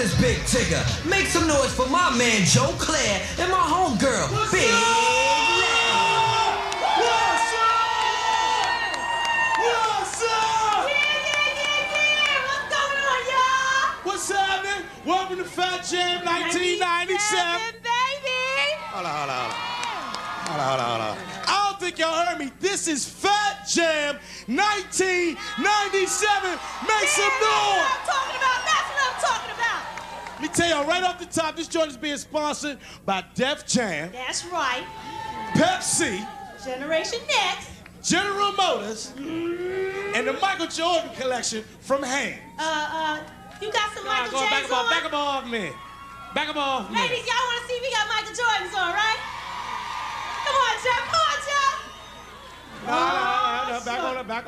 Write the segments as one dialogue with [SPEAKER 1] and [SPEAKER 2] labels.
[SPEAKER 1] is Big Tigger. Make some noise for my man Joe Claire and my homegirl, Big Larry.
[SPEAKER 2] What's up? What's up?
[SPEAKER 3] Yeah. What's going on, y'all?
[SPEAKER 2] What's happening? Welcome to Fat Jam 1997.
[SPEAKER 3] Baby.
[SPEAKER 2] Hold on. I don't think y'all heard me. This is Fat Jam 1997. Make some noise.
[SPEAKER 3] That's what I'm talking about.
[SPEAKER 2] Let me tell y'all right off the top, this joint is being sponsored by Def Jam,
[SPEAKER 3] That's right.
[SPEAKER 2] Pepsi,
[SPEAKER 3] Generation Next.
[SPEAKER 2] General Motors, and the Michael Jordan collection from Hanes.
[SPEAKER 3] You got some Michael Jordans on?
[SPEAKER 2] Back 'em off me. Back 'em off me.
[SPEAKER 3] Ladies, y'all want to see we got Michael Jordans on, right? Come on, Jeff.
[SPEAKER 2] No, back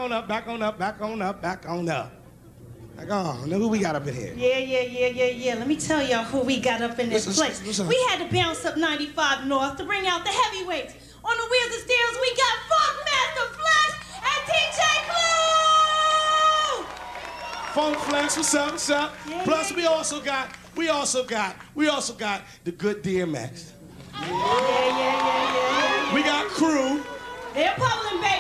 [SPEAKER 2] on. Now, who we got up in here?
[SPEAKER 3] Yeah. Let me tell y'all who we got up in this place.
[SPEAKER 2] Listen.
[SPEAKER 3] We had to bounce up 95 North to bring out the heavyweights. On the wheels and steers, we got Funkmaster Flex and DJ Clue!
[SPEAKER 2] Funk Flex, what's up?
[SPEAKER 3] Yeah,
[SPEAKER 2] Plus,
[SPEAKER 3] yeah.
[SPEAKER 2] we also got the good DMX.
[SPEAKER 3] Yeah.
[SPEAKER 2] We got Crew.
[SPEAKER 3] They're bubbling, baby.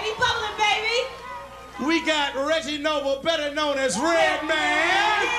[SPEAKER 2] We got Reggie Noble, better known as Redman.
[SPEAKER 3] Yeah.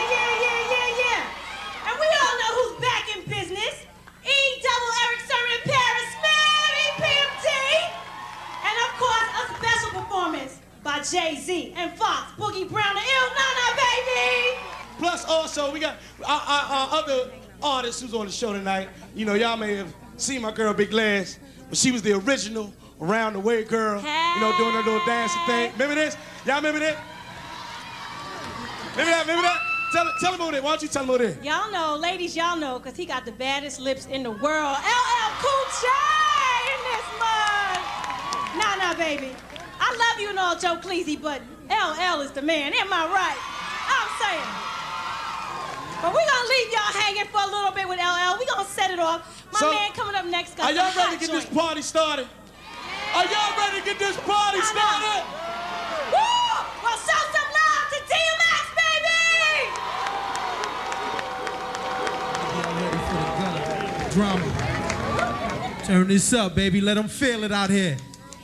[SPEAKER 3] And we all know who's back in business. E-double Eric Sermon in Paris, Mary PMT. And of course, a special performance by Jay-Z and Fox, Boogie Brown, and Il Nana, baby.
[SPEAKER 2] Plus, also, we got our other artists who's on the show tonight. You know, y'all may have seen my girl Big Les, but she was the original Around the Way girl, you know, doing her little dancing thing. Remember this? Y'all remember that? Remember that? Tell them about it. Why don't you tell them about it?
[SPEAKER 3] Y'all know, ladies, y'all know, because he got the baddest lips in the world. LL Cool J in this mug. Nah, baby. I love you and all, Joe Cleese, but LL is the man. Am I right? I'm saying. But we're going to leave y'all hanging for a little bit with LL. We're going to set it off. My man coming up next got
[SPEAKER 2] Are y'all ready to get this party started? Are y'all ready to get this party started?
[SPEAKER 3] Woo! Well, show some love to DMX, baby!
[SPEAKER 4] Drama. Turn this up, baby. Let them feel it out here.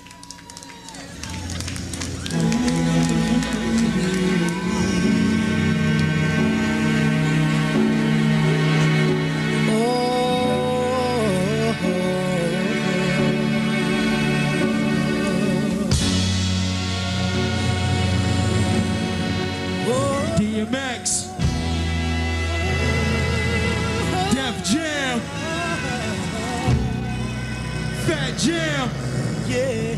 [SPEAKER 4] DMX, Def Jam, Fat Jam. Yeah.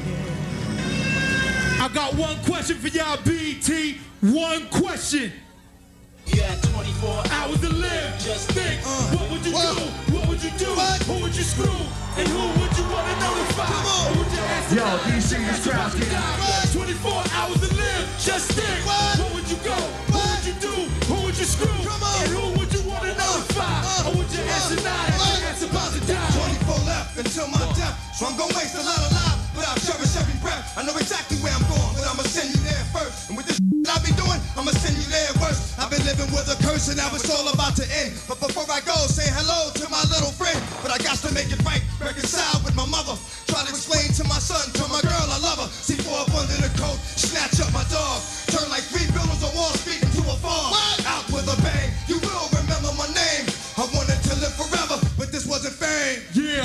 [SPEAKER 4] I got one question for y'all, BT. One question.
[SPEAKER 5] You had 24
[SPEAKER 4] hours to live. Just think, what would you do? What would you do? Who would you screw? And who would you want to notify? Or would you ask
[SPEAKER 1] Yo, DC, this crowd's getting
[SPEAKER 4] 24 hours to live. Just think, where would you go? What would you do? Who would you screw? And who would you want to notify? Or would you answer not if that's about to die?
[SPEAKER 6] 24 left until my death, so I'm gonna waste a lot of lives, but I'll cherish every breath. I know exactly where I'm going, but I'ma send you there first. And with this I be doing, I'ma send you there worse. I've been living with a curse and now it's all about to end. But before I go, say hello to my little friend. But I got to make it right, reconcile with my mother. Try to explain to my son, to my girl I love her. See four up under the coat, snatch up my dog. Turn like 3 buildings on Wall Street into a farm. Out with a bang, you will remember my name. I wanted to live forever, but this wasn't fame.
[SPEAKER 4] Yeah.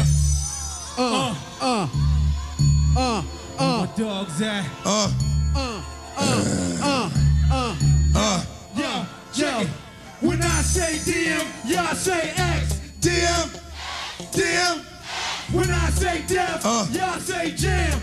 [SPEAKER 4] My dog's at. Yo. When I say DM, y'all say X.
[SPEAKER 6] DM.
[SPEAKER 4] When I say Def, y'all say Jam.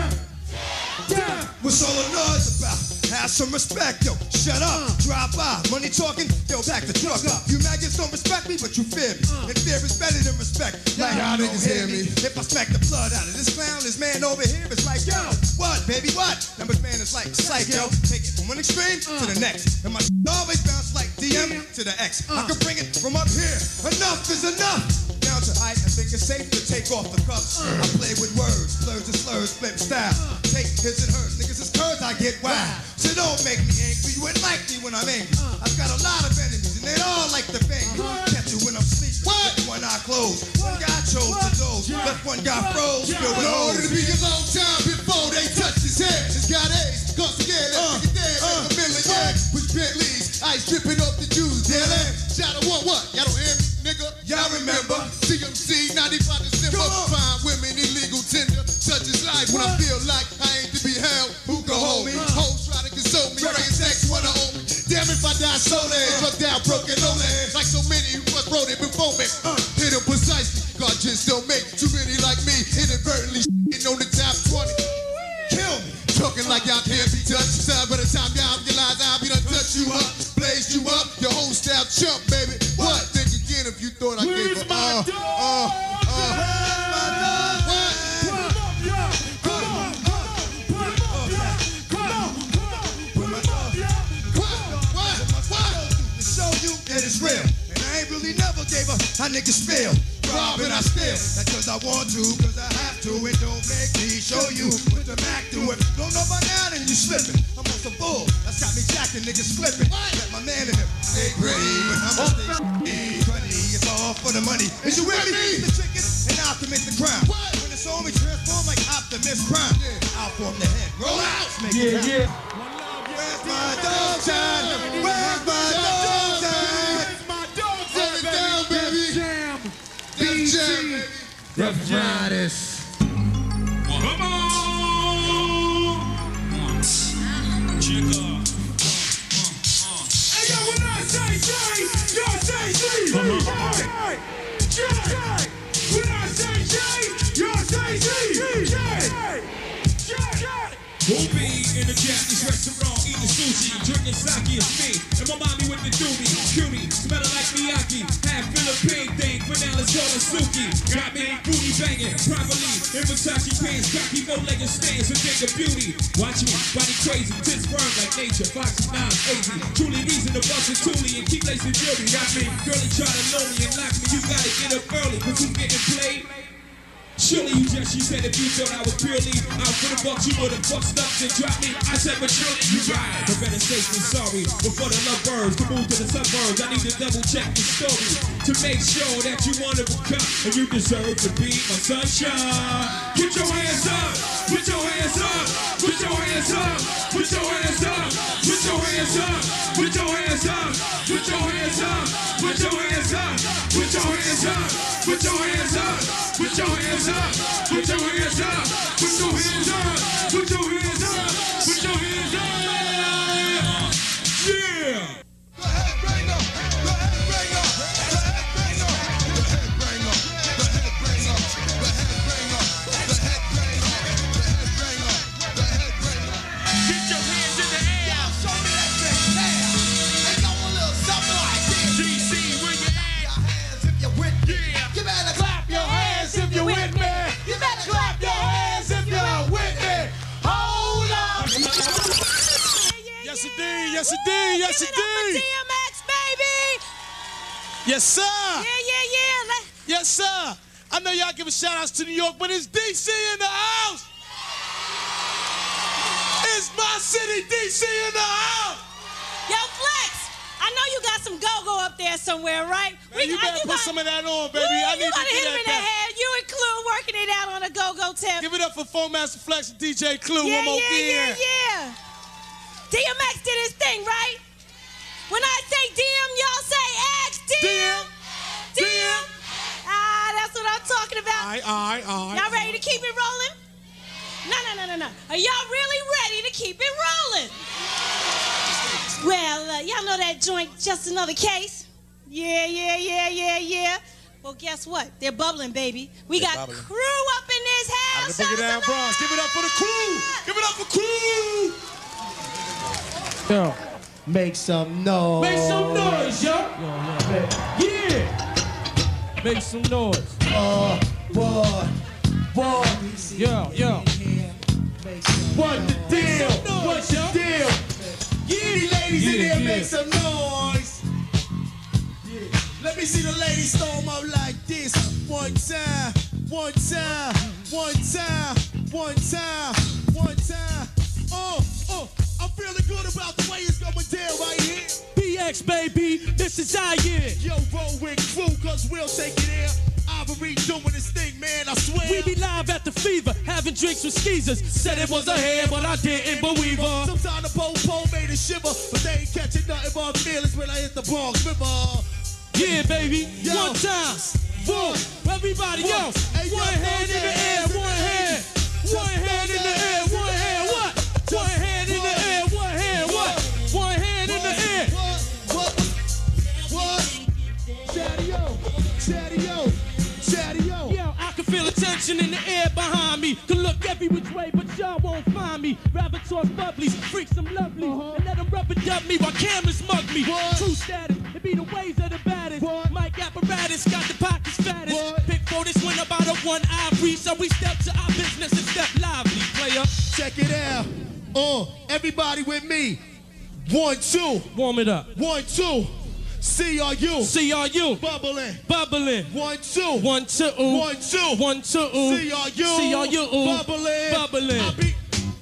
[SPEAKER 6] What's all the noise about? Have some respect, yo. Shut up, drive by. Money talking, yo, back the truck up. You maggots don't respect me, but you fear me. And fear is better than respect. Like y'all niggas hear me. If I smack the blood out of this clown, this man over here is like, yo, what, baby, what? Now man is like, psycho. Take it from one extreme to the next. And my always bounce like DM to the X. I can bring it from up here. Enough is enough. Down to I think it's safe to take off the cuffs. I play with words, slurs and slurs, flip style. Take his and hers, niggas is curves, I get wild. So don't make me angry, you wouldn't like me when I'm angry. I've got a lot of enemies. and they all like the bang. Catch you when I'm sleeping. What? One eye closed. One guy chose to doze. Left one guy froze. Filled with holes.
[SPEAKER 4] It'll be a long time before they touch his head. It's got AIDS, cause again, let's take it dead. Make a million with Bentleys, ice dripping off the Jews. Shout out what? Y'all don't hear me, nigga?
[SPEAKER 6] Y'all remember?
[SPEAKER 4] CMC, 95 December. Fine women, illegal tender. Such is life when I feel like I ain't to be held. Who can hold me? Hoes try to console me. Praying sex wanna own me. Damn if I die slowly. Struck down broken lonely. Like so many who was wrote it before me. Hit them precisely. God just don't make too many like me. Inadvertently shitting on the top 20.
[SPEAKER 6] Kill me.
[SPEAKER 4] Talking like y'all can't be touched. By the time y'all realize I'll be done touch you up. Blaze you up. Your whole style chump, baby. What? Think again if you thought I gave a
[SPEAKER 6] It's real, and I ain't really never gave up. How niggas feel, robbing I steal. That's cause I want to, cause I have to. It don't make me show you what the Mac do. It don't know by now, then you slipping. I'm on some bull, that's got me jacking, niggas flipping. Let my man in him stay pretty, but I'm gonna stay funny. It's all for the money. Is you with me? The chicken, and I'll commit the crime. When it's on me, transform like Optimus Prime. I'll form the head, roll out, make it happen. Where's my dog time? Where's my dog time?
[SPEAKER 4] Rough Riders.
[SPEAKER 5] Come on! Check up.
[SPEAKER 4] Hey, yo, when I say J, y'all say Z. When I say J, y'all say Z.
[SPEAKER 5] We'll be in a Japanese restaurant eating sushi, drinking sake, it's me, and my mommy with the doobie, cutie, smelling like Miyaki, half Philippine thing, vanilla soda Suki, got me booty banging, privately, in Versace pants, cocky, bow-legged stands, a thing of beauty, watch me, body crazy, tits firm like nature, Foxy 9, AZ, truly reason to bust a toolie and keep lacing jewelry, got me, girlie try to loan me and lock me, you gotta get up early, cause who's getting played? Surely she said if you thought I was purely out for the bucks, you would've fucked up and dropped me. I said, but surely you right. For better safe than sorry. Before the love birds to move to the suburbs, I need to double check the story to make sure that you want to become and you deserve to be my sunshine. Get your hands up, put your hands up, put your hands up, put your hands up, put your hands up, put your hands up, put your hands up, put your hands up, put your hands up, put your hands up, put your hands up. Put your hands up, put your hands up, put your hands up, put your hands up. Yeah.
[SPEAKER 6] Go ahead, bring up, go ahead, bring up, go ahead, bring up, go ahead, bring up, go ahead, bring up, go ahead, bring up, go ahead, bring up, go ahead, bring up, go ahead, bring up.
[SPEAKER 4] Get your hands in the air.
[SPEAKER 6] Yeah, show me that thing. Yeah, and go a little something like this.
[SPEAKER 4] DC, where you at?
[SPEAKER 6] Your hands if you're with me.
[SPEAKER 4] Yeah.
[SPEAKER 6] You better clap your hands if you're with me. You better clap your hands if you're with me. Hold up.
[SPEAKER 2] Yes, indeed. Yes, indeed. Yes,
[SPEAKER 3] Give it up for
[SPEAKER 2] indeed.
[SPEAKER 3] DMX, baby.
[SPEAKER 2] Yes, sir.
[SPEAKER 3] Yeah.
[SPEAKER 2] Yes, sir. I know y'all giving shout outs to New York, but it's DC in the house. It's my city, DC in the house.
[SPEAKER 3] Yo, Flex, I know you got some go-go up there somewhere, right?
[SPEAKER 2] Man, you better put some of that on, baby. I need
[SPEAKER 3] you gotta
[SPEAKER 2] to
[SPEAKER 3] hit
[SPEAKER 2] get
[SPEAKER 3] him in the
[SPEAKER 2] that.
[SPEAKER 3] head. You and Clue working it out on a go-go tip.
[SPEAKER 2] Give it up for Phone Master Flex and DJ Clue one more
[SPEAKER 3] Yeah. DMX did his thing, right? When I say DM, y'all say X. DM. That's what I'm talking about.
[SPEAKER 2] All right.
[SPEAKER 3] Y'all ready to keep it rolling? No. Are y'all really ready to keep it rolling? Well, y'all know that joint, Just Another Case. Yeah. Well, guess what? They're bubbling, baby. We got
[SPEAKER 2] bubbling.
[SPEAKER 3] crew up in this house.
[SPEAKER 2] Bring it down, Bronx. Give it up for the crew. Give it up for crew.
[SPEAKER 7] Yo, make some noise.
[SPEAKER 8] Make some noise, yo. Yeah. Make some noise.
[SPEAKER 7] Boy.
[SPEAKER 8] Yo. What the deal? What's the deal?
[SPEAKER 7] Yeah, ladies in there, make some noise.
[SPEAKER 4] Let me see the ladies storm up like this. One time. I'm feeling good about the way it's going down right here.
[SPEAKER 8] next, baby. This is our year.
[SPEAKER 7] Yo, roll with crew, cause we'll take it here. Ivory doing this thing, man, I swear.
[SPEAKER 8] We be live at the Fever, having drinks with skeezers. Said it was a hair, but I didn't believe her.
[SPEAKER 7] Sometimes the po-po made it shiver, but they ain't catching nothing but feelings when I hit the Bronx River.
[SPEAKER 8] Yeah, baby.
[SPEAKER 7] Yo.
[SPEAKER 8] One time. Boom. Everybody, yo.
[SPEAKER 7] Hey, yo,
[SPEAKER 8] One hand in the air, one hand. One hand in the air, one hand. What? One hand in the air, one hand. What? One hand in the air.
[SPEAKER 7] What? Chatty-o, chatty-o, chatty-o.
[SPEAKER 8] Yo, I can feel the tension in the air behind me. Can look every which way, but y'all won't find me. Rather talk bubblies, freak some lovely, and let them rub-a-dub me while cameras mug me. True status, it be the ways of the baddest. Mike apparatus got the pockets fattest. Pick for this one about a one-eye breeze, so we step to our business and step lively, player.
[SPEAKER 7] Check it out. Everybody with me. 1, 2.
[SPEAKER 8] Warm it up.
[SPEAKER 7] 1, 2. CRU.
[SPEAKER 8] CRU.
[SPEAKER 7] Bubbling.
[SPEAKER 8] Bubbling.
[SPEAKER 7] 1, 2.
[SPEAKER 8] 1, 2.
[SPEAKER 7] 1, 2.
[SPEAKER 8] 1, 2.
[SPEAKER 7] CRU. Bubbling.
[SPEAKER 8] Bubbling.
[SPEAKER 7] I be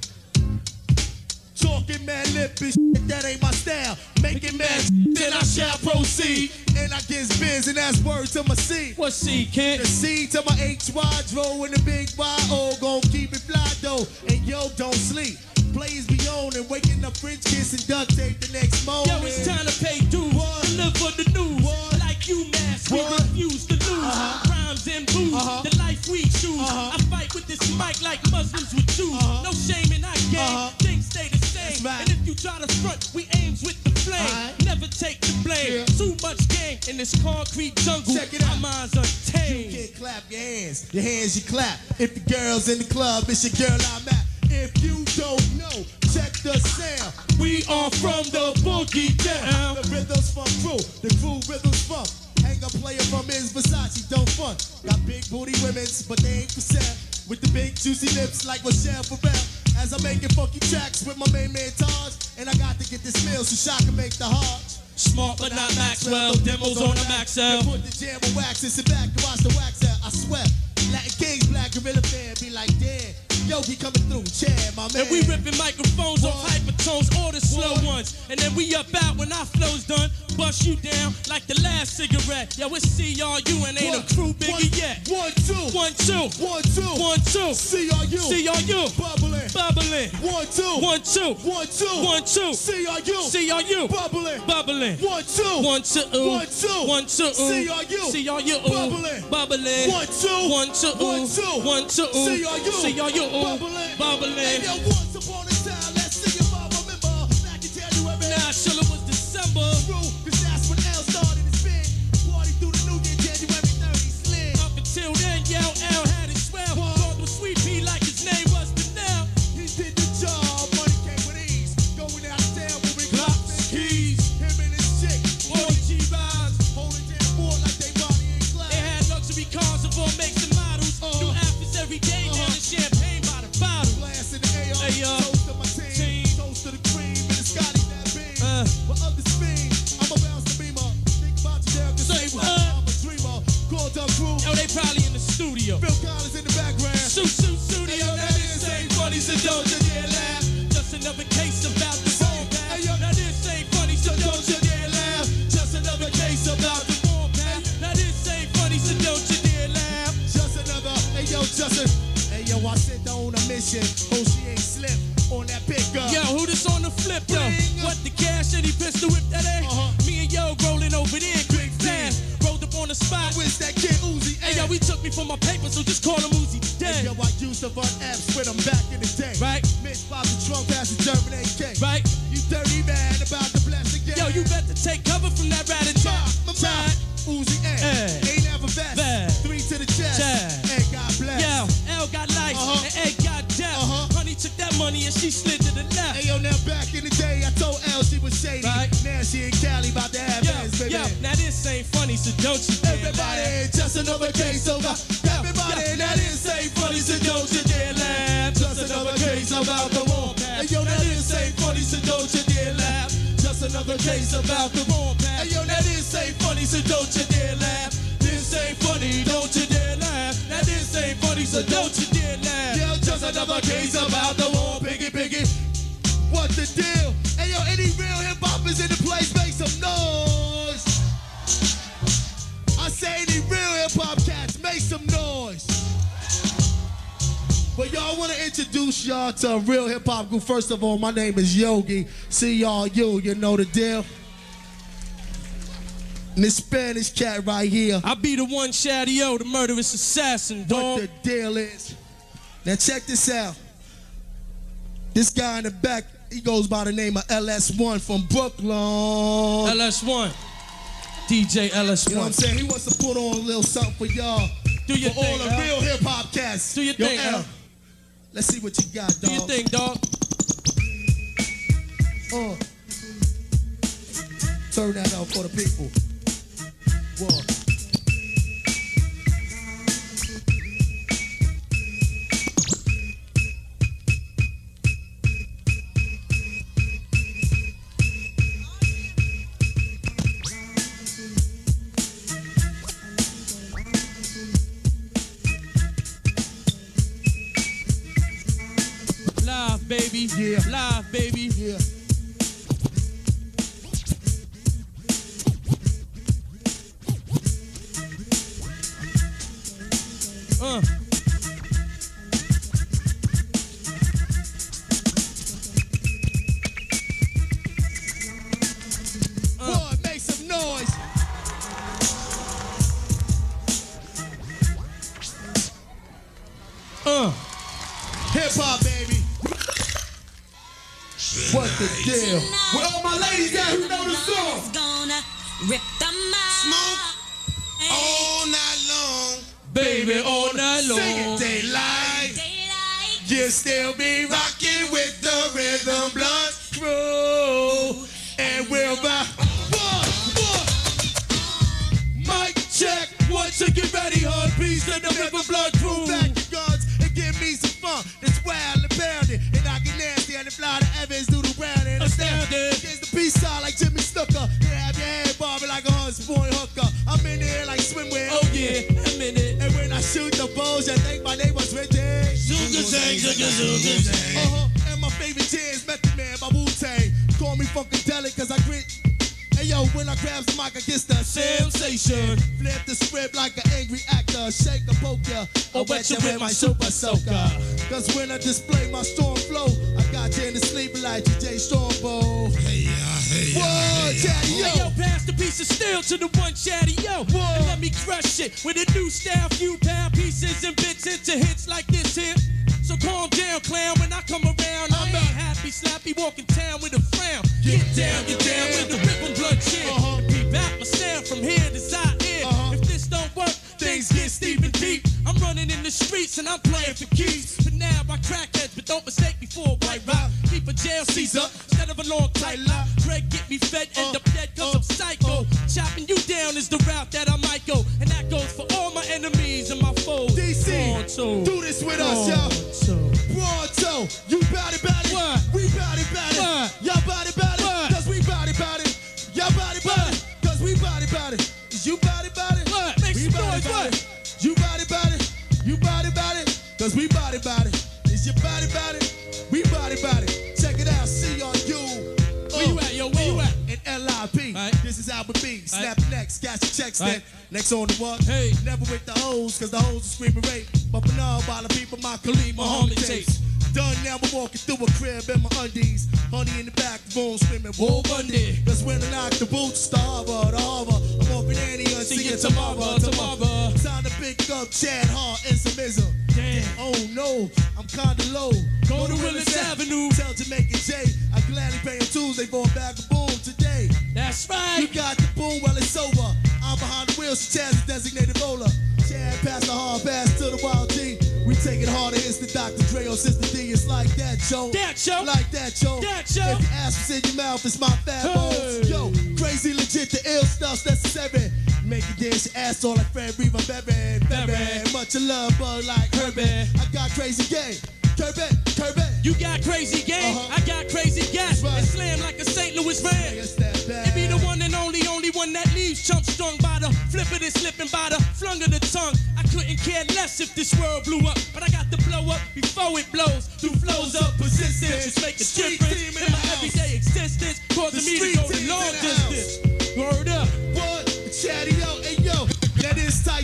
[SPEAKER 7] talking mad lippy shit, that ain't my style. Making mad shit, then I shall proceed. And I get biz, and that's word to my C.
[SPEAKER 8] What C, kid?
[SPEAKER 7] The C to my HY, draw in the big Y-O, gon' keep it fly though. And yo, don't sleep. Plays be on and waking up French kiss and duct tape the next morning.
[SPEAKER 8] Yo, it's time to pay dues. Deliver the news. Like you, mask, we refuse to lose. Crimes and booze, the life we choose. I fight with this mic like Muslims would choose. No shame in our game, things stay the same.
[SPEAKER 7] Right.
[SPEAKER 8] And if you try to front, we aims with the flame. Never take the blame. Too much game in this concrete jungle.
[SPEAKER 7] Check it out.
[SPEAKER 8] Our minds untamed.
[SPEAKER 7] You can clap your hands you clap. If the girl's in the club, it's your girl I'm at. If you don't know, check the sound.
[SPEAKER 8] We are from the boogie down.
[SPEAKER 7] The rhythms from crew, the crew rhythms from. Hang a player from his Versace, don't front. Got big booty women's, but they ain't for sale. With the big juicy lips like Michelle Pharrell. As I'm making funky tracks with my main man Taj. And I got to get this meal so Shaq can make the hard.
[SPEAKER 8] Smart but not Maxwell, demos on the Maxwell.
[SPEAKER 7] Put the jam on wax and sit back and watch the wax out. I swear, Latin Kings, Black Gorilla fan be like, damn, Yogi coming through, Chad, my man.
[SPEAKER 8] And we ripping microphones off hypertones, all the slow ones. And then we up out when our flow's done. Bust you down like the last cigarette. Yo, it's CRU and ain't a crew bigger yet.
[SPEAKER 7] 1, 2.
[SPEAKER 8] 1, 2.
[SPEAKER 7] 1, 2.
[SPEAKER 8] 1, 2.
[SPEAKER 7] CRU.
[SPEAKER 8] CRU.
[SPEAKER 7] Bubbling.
[SPEAKER 8] Bubbling.
[SPEAKER 7] 1, 2.
[SPEAKER 8] 1, 2.
[SPEAKER 7] 1, 2.
[SPEAKER 8] 1, 2.
[SPEAKER 7] CRU.
[SPEAKER 8] CRU.
[SPEAKER 7] Bubbling.
[SPEAKER 8] Bubbling.
[SPEAKER 7] 1, 2.
[SPEAKER 8] 1, 2.
[SPEAKER 7] 1, 2.
[SPEAKER 8] 1, 2.
[SPEAKER 7] CRU.
[SPEAKER 8] CRU.
[SPEAKER 7] Bubbling.
[SPEAKER 8] Bubbling.
[SPEAKER 7] 1, 2.
[SPEAKER 8] 1, 2.
[SPEAKER 7] 1, 2.
[SPEAKER 8] 1, 2.
[SPEAKER 7] CRU.
[SPEAKER 8] CRU.
[SPEAKER 7] Bubbling.
[SPEAKER 8] Bubbling.
[SPEAKER 7] And yo, once upon a time, let's see if I remember. Back in January.
[SPEAKER 8] Nah, sure it was December.
[SPEAKER 7] True, 'cause that's when L started his spin. Party through the new year, January 30, slim.
[SPEAKER 8] Up until then, yo, L had it swell. Called him Sweet Pea like his name was Benel.
[SPEAKER 7] He did the job, money came with ease. Going out of town with
[SPEAKER 8] Glocks and keys.
[SPEAKER 7] Him and his chick,
[SPEAKER 8] 40 G-Rides.
[SPEAKER 7] holding down fort like they body in glass.
[SPEAKER 8] They had luxury cars of all makes and models. New outfits every day, down in champagne by the bottle.
[SPEAKER 7] Glass in the AR,
[SPEAKER 8] Hey,
[SPEAKER 7] toast to my team, toast to the cream, and the Scotty that beam. But others fiend, I'm a bounce to beamer. Think about you, Derek,
[SPEAKER 8] Say
[SPEAKER 7] the
[SPEAKER 8] what?
[SPEAKER 7] I'm a dreamer. Called up crew,
[SPEAKER 8] Yo, they probably in the studio.
[SPEAKER 7] Phil Collins in the background.
[SPEAKER 8] Shoot, studio, that is ain't funny, so don't you dare laugh. Just another case about the wrong path.
[SPEAKER 7] Hey, yo.
[SPEAKER 8] Now this ain't funny, so don't you dare laugh. Just another case about the wrong path. Now this ain't funny, so don't you dare laugh.
[SPEAKER 7] Just another, hey yo, Justin. Hey yo, I sent her on a mission. Oh, she ain't slip on that pickup.
[SPEAKER 8] Yo, who this on the flip though?
[SPEAKER 7] Bring up.
[SPEAKER 8] What the cash and he pistol whip that ain't? Me and yo rolling over there, quick fast. Rolled up on the spot.
[SPEAKER 7] Where's that kid Uzi?
[SPEAKER 8] Hey yo, he took me for my paper, so just call him Uzi.
[SPEAKER 7] Hey, yo,
[SPEAKER 8] Dead.
[SPEAKER 7] I used to run apps with him back in the day.
[SPEAKER 8] Right.
[SPEAKER 7] Mitch Bob the trunk past the German AK.
[SPEAKER 8] Right?
[SPEAKER 7] You dirty man about to bless again.
[SPEAKER 8] Yo, you better take cover from that rat and
[SPEAKER 7] My mind, Uzi A. Ain't never vest.
[SPEAKER 8] Vest.
[SPEAKER 7] 3 to the chest.
[SPEAKER 8] Chest.
[SPEAKER 7] Hey, God bless.
[SPEAKER 8] Yo, L got life and Egg got death. Honey took that money and she slid to the left.
[SPEAKER 7] Hey, yo, now back in the day, I told L she was shady.
[SPEAKER 8] Right.
[SPEAKER 7] Now she in Cali about to have ass, baby.
[SPEAKER 8] Yo, now this ain't funny, so don't you dare
[SPEAKER 7] Everybody,
[SPEAKER 8] laugh.
[SPEAKER 7] just another case over. Everybody, now this ain't funny, so don't you dare laugh. Just another case about the wrong path. Hey, yo, now this ain't funny, so don't you dare laugh. Just another case about the wrong path. Hey, yo, now this ain't funny, so don't you dare laugh. This ain't funny, don't you dare laugh. Now this ain't funny, so don't you dare laugh. Yo, just another case about the wrong piggy. What the deal? Hey, yo, any real hip hoppers in the place, make some noise. make some noise. But y'all want to introduce y'all to a real hip hop group. First of all, my name is Yogi. See y'all, you know the deal. And this Spanish cat right here.
[SPEAKER 8] I be the one Shaddy O, the murderous assassin, dog.
[SPEAKER 7] What the deal is. Now check this out. This guy in the back, he goes by the name of LS1 from Brooklyn.
[SPEAKER 8] LS1. DJ LS1.
[SPEAKER 7] You know what I'm saying? He wants to put on a little something for y'all.
[SPEAKER 8] Do your
[SPEAKER 7] for
[SPEAKER 8] thing,
[SPEAKER 7] all the real hip hop cats.
[SPEAKER 8] Do your thing, Al.
[SPEAKER 7] Let's see what you got, dog.
[SPEAKER 8] Do your thing, dog.
[SPEAKER 7] Turn that out for the people. Whoa.
[SPEAKER 8] Live, baby.
[SPEAKER 7] Yeah.
[SPEAKER 8] Live, baby.
[SPEAKER 7] Yeah. Boy, make some noise. Hip hop, baby. What the deal? Where all my ladies at who know the song?
[SPEAKER 9] Gonna rip them out.
[SPEAKER 4] Smoke all night long.
[SPEAKER 8] Baby, all night long.
[SPEAKER 7] Sing it, daylight.
[SPEAKER 9] Daylight.
[SPEAKER 7] You still be rocking with the rhythm blood crew. And we'll rock. Mic check. One to get ready, hard piece of the rhythm blood crew. Back your guns and give me some fun. That's wild and pounding. And I get nasty and the fly to Evans do the round and astounding. Against the peace side like Jimmy Snooker. You have your head bobbing like a Hunts Point hooker. I'm in there like swimwear.
[SPEAKER 8] Oh yeah, I'm in it.
[SPEAKER 7] And when I shoot the balls, you think my name was Richie. And my favorite jam is Method Man by Wu-Tang. Call me Funkadelic cause I grit. Hey yo, when I grab the mic, I get the sensation. Flip the script like an angry actor. Shake a poke ya, or wet you with my super soaker. Cause when I display my storm flow, I got you in the sleeping like DJ Stormbow.
[SPEAKER 4] Hey, hey,
[SPEAKER 7] Whoa, Daddy, yo.
[SPEAKER 8] Hey, yo, pass the piece of steel to the one Shaddy O. And let me crush it with a new style, few pound pieces and bits into hits like this here. So calm down, clown, when I come around, I'm not happy, slappy, walking town with a frown. Get down with the rhythm blood chant. Peep out my sound from here to Zaire. If this don't work, things get steep and deep. I'm running in the streets and I'm playing for keys. But now I crack heads, but don't mistake me for a white rock. Keep a jail Caesar instead of a long tight lock. Greg get me fed, end up dead cause I'm psycho. Chopping you down is the route that I might go. And that goes for all my enemies and my foes.
[SPEAKER 7] DC, do this with us, yo. Pronto, you bout it,
[SPEAKER 8] What?
[SPEAKER 7] we bout it,
[SPEAKER 8] What?
[SPEAKER 7] y'all bout it,
[SPEAKER 8] What?
[SPEAKER 7] cause we bout it, y'all bout it, cause we bout it, is you bout it,
[SPEAKER 8] What? Make
[SPEAKER 7] we
[SPEAKER 8] some
[SPEAKER 7] bout
[SPEAKER 8] noise,
[SPEAKER 7] it,
[SPEAKER 8] what?
[SPEAKER 7] you bout it, you bout it, cause we bout it, is you bout it, we bout it, check it out, C-R-U.
[SPEAKER 8] Where you at, yo? Where you at?
[SPEAKER 7] And L-I-P.
[SPEAKER 8] Right.
[SPEAKER 7] This is Albert B. Snap
[SPEAKER 8] Right.
[SPEAKER 7] next, got your checks
[SPEAKER 8] Right.
[SPEAKER 7] then. Next on the what?
[SPEAKER 8] Hey.
[SPEAKER 7] Never with the hoes, cause the hoes are screaming rape. But for now, by the people, my Khalid Muhammad tapes. Done now, I'm walking through a crib in my undies. Honey in the back, phone screaming, Whoa Bundy. Cause when I knock the boots, the harbor, I'm off in Annie, see you tomorrow. Time to pick up Chad Hart and some ism.
[SPEAKER 8] Damn.
[SPEAKER 7] Oh no, I'm kinda low.
[SPEAKER 8] Go to Willis Avenue.
[SPEAKER 7] Tell Jamaican J, I gladly pay him Tuesday for a bag of boom today.
[SPEAKER 8] That's
[SPEAKER 7] You
[SPEAKER 8] right.
[SPEAKER 7] got the boom, well it's over. I'm behind the wheels, so Chad's a designated bowler. Chad pass the hard pass to the Wild G. We take it harder, it's the Dr. Dre or Sister D. It's like that, Joe.
[SPEAKER 8] That, Joe.
[SPEAKER 7] Like that, Joe.
[SPEAKER 8] That, Joe.
[SPEAKER 7] If your ass was in your mouth, it's my fat
[SPEAKER 8] Hey.
[SPEAKER 7] bones. Yo, crazy legit, the ill stuff's necessary. Make you dance your ass all like Fred Reaver, baby. Much love, but like Herbie. I got crazy gay. Kirby.
[SPEAKER 8] You got crazy game, I got crazy gas.
[SPEAKER 7] Right.
[SPEAKER 8] And slam like a St. Louis Ram.
[SPEAKER 7] It's that bad.
[SPEAKER 8] You be the one and only one that leaves chump strung by the flip of it, slipping by the flung of the tongue. I couldn't care less if this world blew up, but I got to blow up before it blows. Through flows of persistence, just make a
[SPEAKER 7] Street
[SPEAKER 8] difference
[SPEAKER 7] team in
[SPEAKER 8] in my
[SPEAKER 7] the house.
[SPEAKER 8] everyday existence, causing me to
[SPEAKER 7] street
[SPEAKER 8] go
[SPEAKER 7] team's
[SPEAKER 8] the
[SPEAKER 7] in
[SPEAKER 8] long
[SPEAKER 7] the house.
[SPEAKER 8] distance. Word up.
[SPEAKER 7] What? Chatty, yo, hey, yo. That is tight stuff,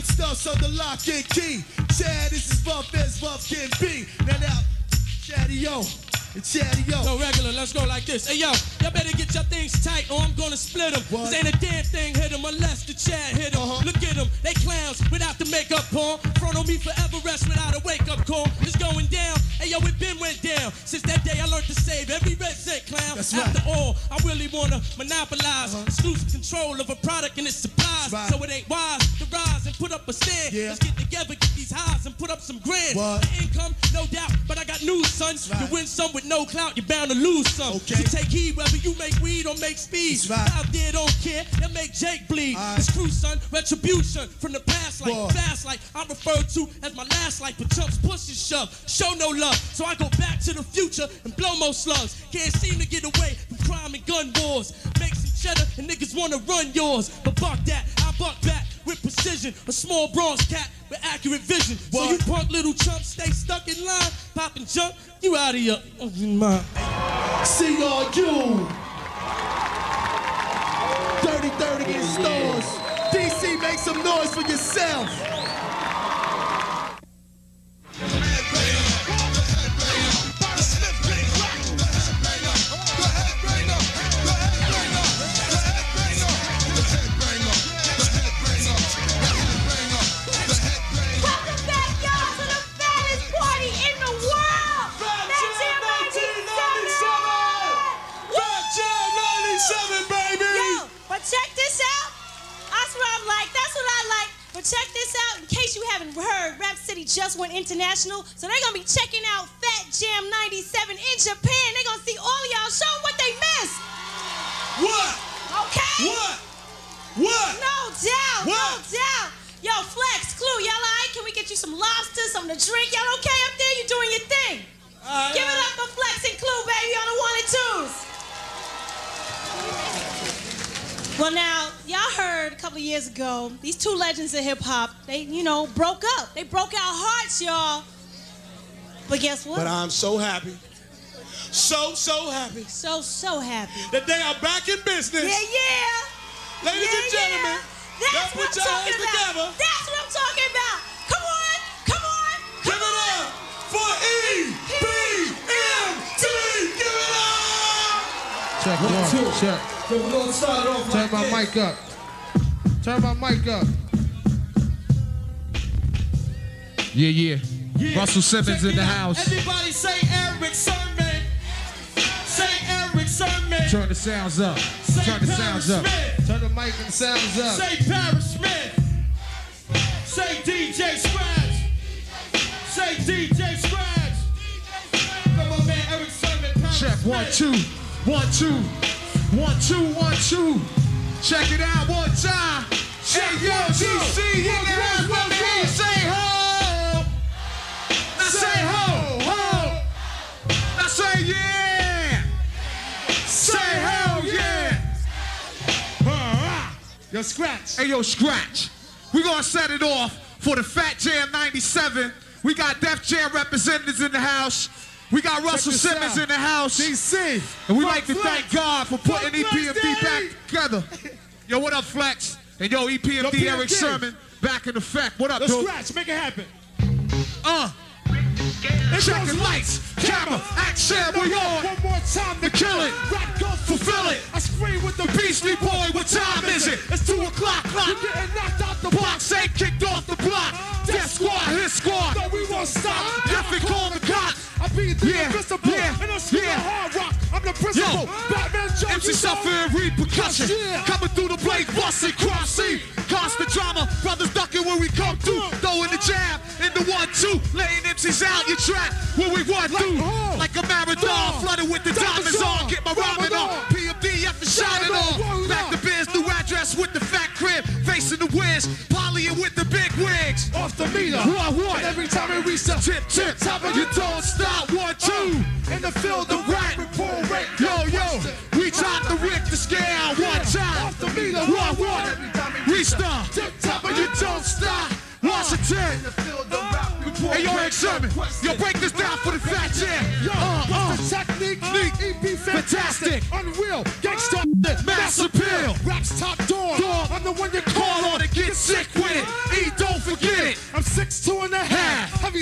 [SPEAKER 7] So the lock and key. Chad, this is Buff as Buff can be. Now, Chatty-O. Chatty-O.
[SPEAKER 8] No, regular, let's go like this. Hey, yo, y'all better get your things tight or I'm gonna split them. Cause ain't a damn thing hit them unless the Chad hit them. Look at them, they clowns without the makeup on. Front on me forever rest without a wake-up call. It's going down. Hey, yo, it been went down. Since that day, I learned to save every red cent, clown.
[SPEAKER 7] That's
[SPEAKER 8] After
[SPEAKER 7] right.
[SPEAKER 8] all, I really wanna monopolize exclusive control of a product and its supplies.
[SPEAKER 7] Right.
[SPEAKER 8] So it ain't wise to rise and put up a stand.
[SPEAKER 7] Yeah.
[SPEAKER 8] Let's get together, get these highs and put up some grand.
[SPEAKER 7] What?
[SPEAKER 8] The income, no doubt, but I got news, son.
[SPEAKER 7] Right.
[SPEAKER 8] You win some with no clout, you're bound to lose some.
[SPEAKER 7] Okay.
[SPEAKER 8] So take heed whether you make weed or make speed.
[SPEAKER 7] That's right.
[SPEAKER 8] Out there don't care, they make Jake bleed.
[SPEAKER 7] Right.
[SPEAKER 8] It's true, son, retribution from the past life,
[SPEAKER 7] Boy.
[SPEAKER 8] fast life. I'm referred to as my last life, but chumps push and shove, show no love. So I go back to the future and blow more slugs. Can't seem to get away from crime and gun wars. Make some cheddar and niggas wanna run yours. But buck that, I buck back with precision. A small bronze cat with accurate vision. So
[SPEAKER 7] What?
[SPEAKER 8] you punk little chumps stay stuck in line, pop and jump, you out of your mind.
[SPEAKER 7] See all you. 30-30 in stores. DC, make some noise for yourself.
[SPEAKER 3] Welcome back, y'all, to the fattest party in the world. Fat Jam 97.
[SPEAKER 7] baby.
[SPEAKER 3] Yo, but check this out. That's what I'm like. That's what I like. But check this out. In case you haven't heard, Rap City just went international. So they're going to be checking out Fat Jam 97 in Japan. They're going to see all of y'all. Show them what they missed.
[SPEAKER 7] What?
[SPEAKER 3] Okay?
[SPEAKER 7] What?
[SPEAKER 3] No doubt. No
[SPEAKER 7] What?
[SPEAKER 3] doubt. Yo, Flex, Clue, y'all all right? Can we get you some lobster, something to drink? Y'all okay up there? You doing your thing. Give it up for Flex and Clue, baby, on the 1 and 2s. Well, now, y'all heard a couple of years ago, these two legends of hip-hop, they, you know, broke up. They broke our hearts, y'all. But guess what?
[SPEAKER 2] But I'm so happy. So happy
[SPEAKER 3] So happy.
[SPEAKER 2] that they are back in business.
[SPEAKER 3] Yeah.
[SPEAKER 2] Ladies and gentlemen,
[SPEAKER 3] That's
[SPEAKER 2] y'all
[SPEAKER 3] what
[SPEAKER 2] put
[SPEAKER 3] I'm
[SPEAKER 2] your
[SPEAKER 3] talking
[SPEAKER 2] hands
[SPEAKER 3] about.
[SPEAKER 2] together.
[SPEAKER 3] That's what I'm talking about. Come on.
[SPEAKER 2] Give it up for EPMD. Give it up.
[SPEAKER 10] Check, one, check.
[SPEAKER 7] So we're gonna start off
[SPEAKER 10] Turn
[SPEAKER 7] like
[SPEAKER 10] my
[SPEAKER 7] this.
[SPEAKER 10] mic up. Turn my mic up. Yeah. Russell Simmons
[SPEAKER 7] Check
[SPEAKER 10] in the
[SPEAKER 7] it out.
[SPEAKER 10] house.
[SPEAKER 7] Everybody say Eric Sermon. Say Eric Sermon.
[SPEAKER 10] Turn the sounds up. Turn the sounds up. Turn the mic and the sounds up.
[SPEAKER 7] Say Paris Smith. Say DJ Scratch. Say DJ Scratch. Come on, man, Eric Sermon. Paris
[SPEAKER 10] Check,
[SPEAKER 7] Smith.
[SPEAKER 10] 1 2 1 2 1 2 1 2. Check it out one time. Hey yo, DC in the house with me. Say ho. Now say ho. Now say yeah. Say hell yeah.
[SPEAKER 7] Yo, Scratch.
[SPEAKER 10] Hey yo, Scratch. We gonna set it off for the Fat Jam 97. We got Def Jam representatives in the house. We got Russell
[SPEAKER 7] this
[SPEAKER 10] Simmons
[SPEAKER 7] out.
[SPEAKER 10] in the house.
[SPEAKER 7] DC.
[SPEAKER 10] And we
[SPEAKER 7] Fuck
[SPEAKER 10] like to
[SPEAKER 7] Flex.
[SPEAKER 10] thank God for putting
[SPEAKER 7] Fuck Flex,
[SPEAKER 10] EPMD
[SPEAKER 7] Daddy.
[SPEAKER 10] back together. Yo, what up, Flex? And yo, EPMD
[SPEAKER 7] Yo,
[SPEAKER 10] Eric
[SPEAKER 7] PMD.
[SPEAKER 10] Sermon back in effect. What up,
[SPEAKER 7] Yo,
[SPEAKER 10] dude?
[SPEAKER 7] Scratch, make it happen.
[SPEAKER 10] Checking lights, camera, action, we on.
[SPEAKER 7] One more time
[SPEAKER 10] To kill it.
[SPEAKER 7] Rap go
[SPEAKER 10] Fulfill it.
[SPEAKER 7] I scream with the
[SPEAKER 10] Beastly Boy, what time is it? It's 2 o'clock.
[SPEAKER 7] You're getting knocked out the
[SPEAKER 10] Blocks ain't kicked off the block. Death Squad, his squad.
[SPEAKER 7] No, we won't stop.
[SPEAKER 10] Nothing call the cops.
[SPEAKER 7] I be the
[SPEAKER 10] Yeah,
[SPEAKER 7] invisible.
[SPEAKER 10] yeah,
[SPEAKER 7] And I'm screaming
[SPEAKER 10] yeah.
[SPEAKER 7] hard rock. I'm the principal.
[SPEAKER 10] Yo,
[SPEAKER 7] Batman Joe.
[SPEAKER 10] MC
[SPEAKER 7] you
[SPEAKER 10] suffering repercussion.
[SPEAKER 7] Yeah.
[SPEAKER 10] Coming through the blade, busting crime scene. Constant drama, brothers ducking when we come through. Throwing the jab in the 1 2. Letting MCs out your trap when we run through. Like a marathon, flooded with the diamonds on. Get my rhyming on. PMD after shining on. Back to biz, new address with the fat crib. Facing the winds, polying with the big wigs.
[SPEAKER 7] Off the meter.
[SPEAKER 10] What?
[SPEAKER 7] And every time we reach the
[SPEAKER 10] Tip,
[SPEAKER 7] top of
[SPEAKER 10] you don't stop. 1 2.
[SPEAKER 7] in the field, the
[SPEAKER 10] Right.
[SPEAKER 7] report rate.
[SPEAKER 10] Yo, we top the Richter scale 1 time.
[SPEAKER 7] Off the meter.
[SPEAKER 10] What? Restart.
[SPEAKER 7] Tip top of
[SPEAKER 10] You don't stop. Washington. Hey, yo, Eric Sermon. Yo, break this down for the Fat Jam.
[SPEAKER 7] What's the technique? EP
[SPEAKER 10] Fantastic.
[SPEAKER 7] Unreal. Gangsta.
[SPEAKER 10] Mass appeal.
[SPEAKER 7] Raps top dog.
[SPEAKER 10] Dog.
[SPEAKER 7] I'm the one you
[SPEAKER 10] Call on it, get sick with it. E, don't forget it.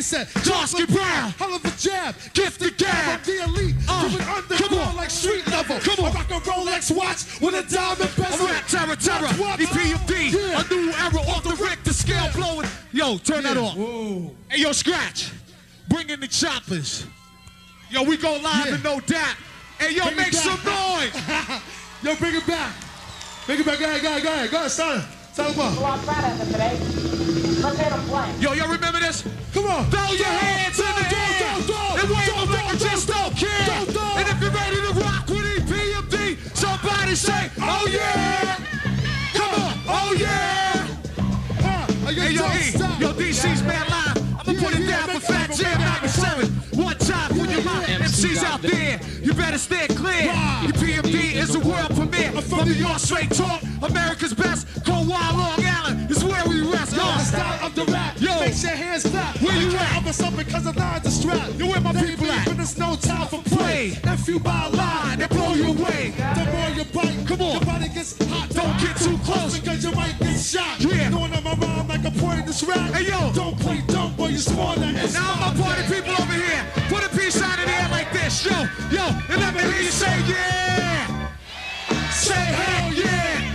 [SPEAKER 10] said, Jarsky Brown, hell of a jab, gifted gab, I'm the elite, doing underground like street level. Come on, I rock a Rolex watch with a diamond bezel. I'm rap terror, EPMD, a new era off the Richter scale blowing. Yo, turn that off. Whoa. Hey, yo, Scratch, bring in the choppers. Yo, we go live and no doubt. Hey, yo, make some noise. Yo, bring it back. Bring it back. Go ahead, start it. Start it up.
[SPEAKER 11] I'm proud of him today. Let's hit him play.
[SPEAKER 10] Yo, y'all remember this? Come on. Throw your hands in the air. And wave them like you just don't care. And if you're ready to rock with EPMD, somebody say, oh yeah. Come on. Oh yeah. Hey, yo, DC's man live. I'm gonna put it down for Fat Jam 97. One time for your mouth. MCs out there, you better stay clear. EPMD is a world premiere. From New York, straight talk. America's best. Cold Wild Long Island is where we rest. Yo, the style of the rap. Yo, make your hands clap. Where you at? I'm something because the lines are strapped. You where my people at? When there's no time for play. If you buy a line, they blow you away. The more you bite, come on. Your body gets hot. Don't get too close because you might get shot. Yeah. Knowing I'm around like a pointless rap. Hey, yo. Don't play dumb, boy. You small like this. Now my party people over here. Put a peace sign in the air like this. Yo, and let me hear you say yeah. Say hell yeah.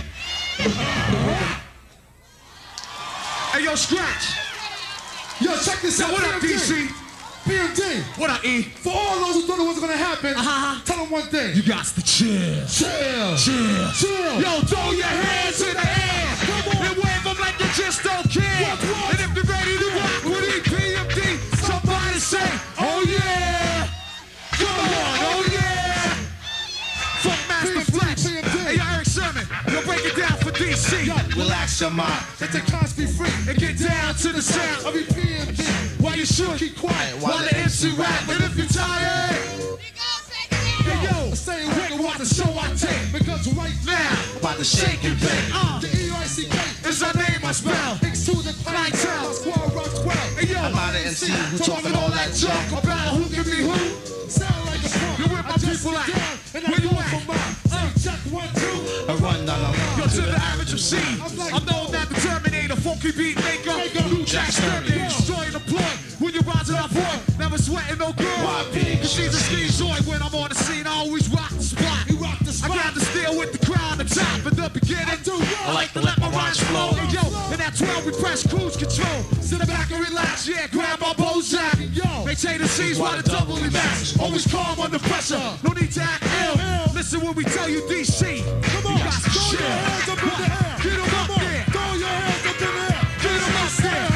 [SPEAKER 10] Hey, yo, Scratch. Yo, check this out. What up, DC? PMD. What up, E? For all those who thought it wasn't gonna happen, tell them one thing. You got to chill. Chill. Yo, throw your hands in the air. Come on. And wave them like you just don't care. What? And if you're ready to rock with EPMD, somebody say, oh yeah. Come on, oh yeah. Funk Master Flex. Hey, yo, Eric Sermon. Yo, break it down for DC. Yo, relax your mind. Let the cons be free. And get down to the sound of EPMD. While you should keep quiet. While the MC rap. And if you're tired. Hey, yo, stay awake and watch the show I take. Because right now, I'm about to shake and bake. The EICK is our name I spell. Thanks to the clientele. My squad rocks well. Hey, yo, I'm not an MC who talking all that junk about who can be who. Sound like a punk. You're with my people at. Where you at? Check 1, 2. I run down the line. Yo, to the average MC. I'm known that the Terminator, funky beat maker, New Jack Sterling, destroying the plug. When you rise it up, boy, never sweating no girl. Cause she's a ski joy when I'm on the scene. I always rock the spot. I got to steal with the crowd on top in the beginning. I like to let my rhymes flow. Hey, yo, and at 12 we press cruise control. Sit back and relax, yeah, grab our Bozak. Yo, maintain the C's while the doubly max. Always calm under pressure, no need to act ill. Listen when we tell you DC. Come on, throw your hands up in the air. Get them up there. Throw your hands up in the air. Get them up there.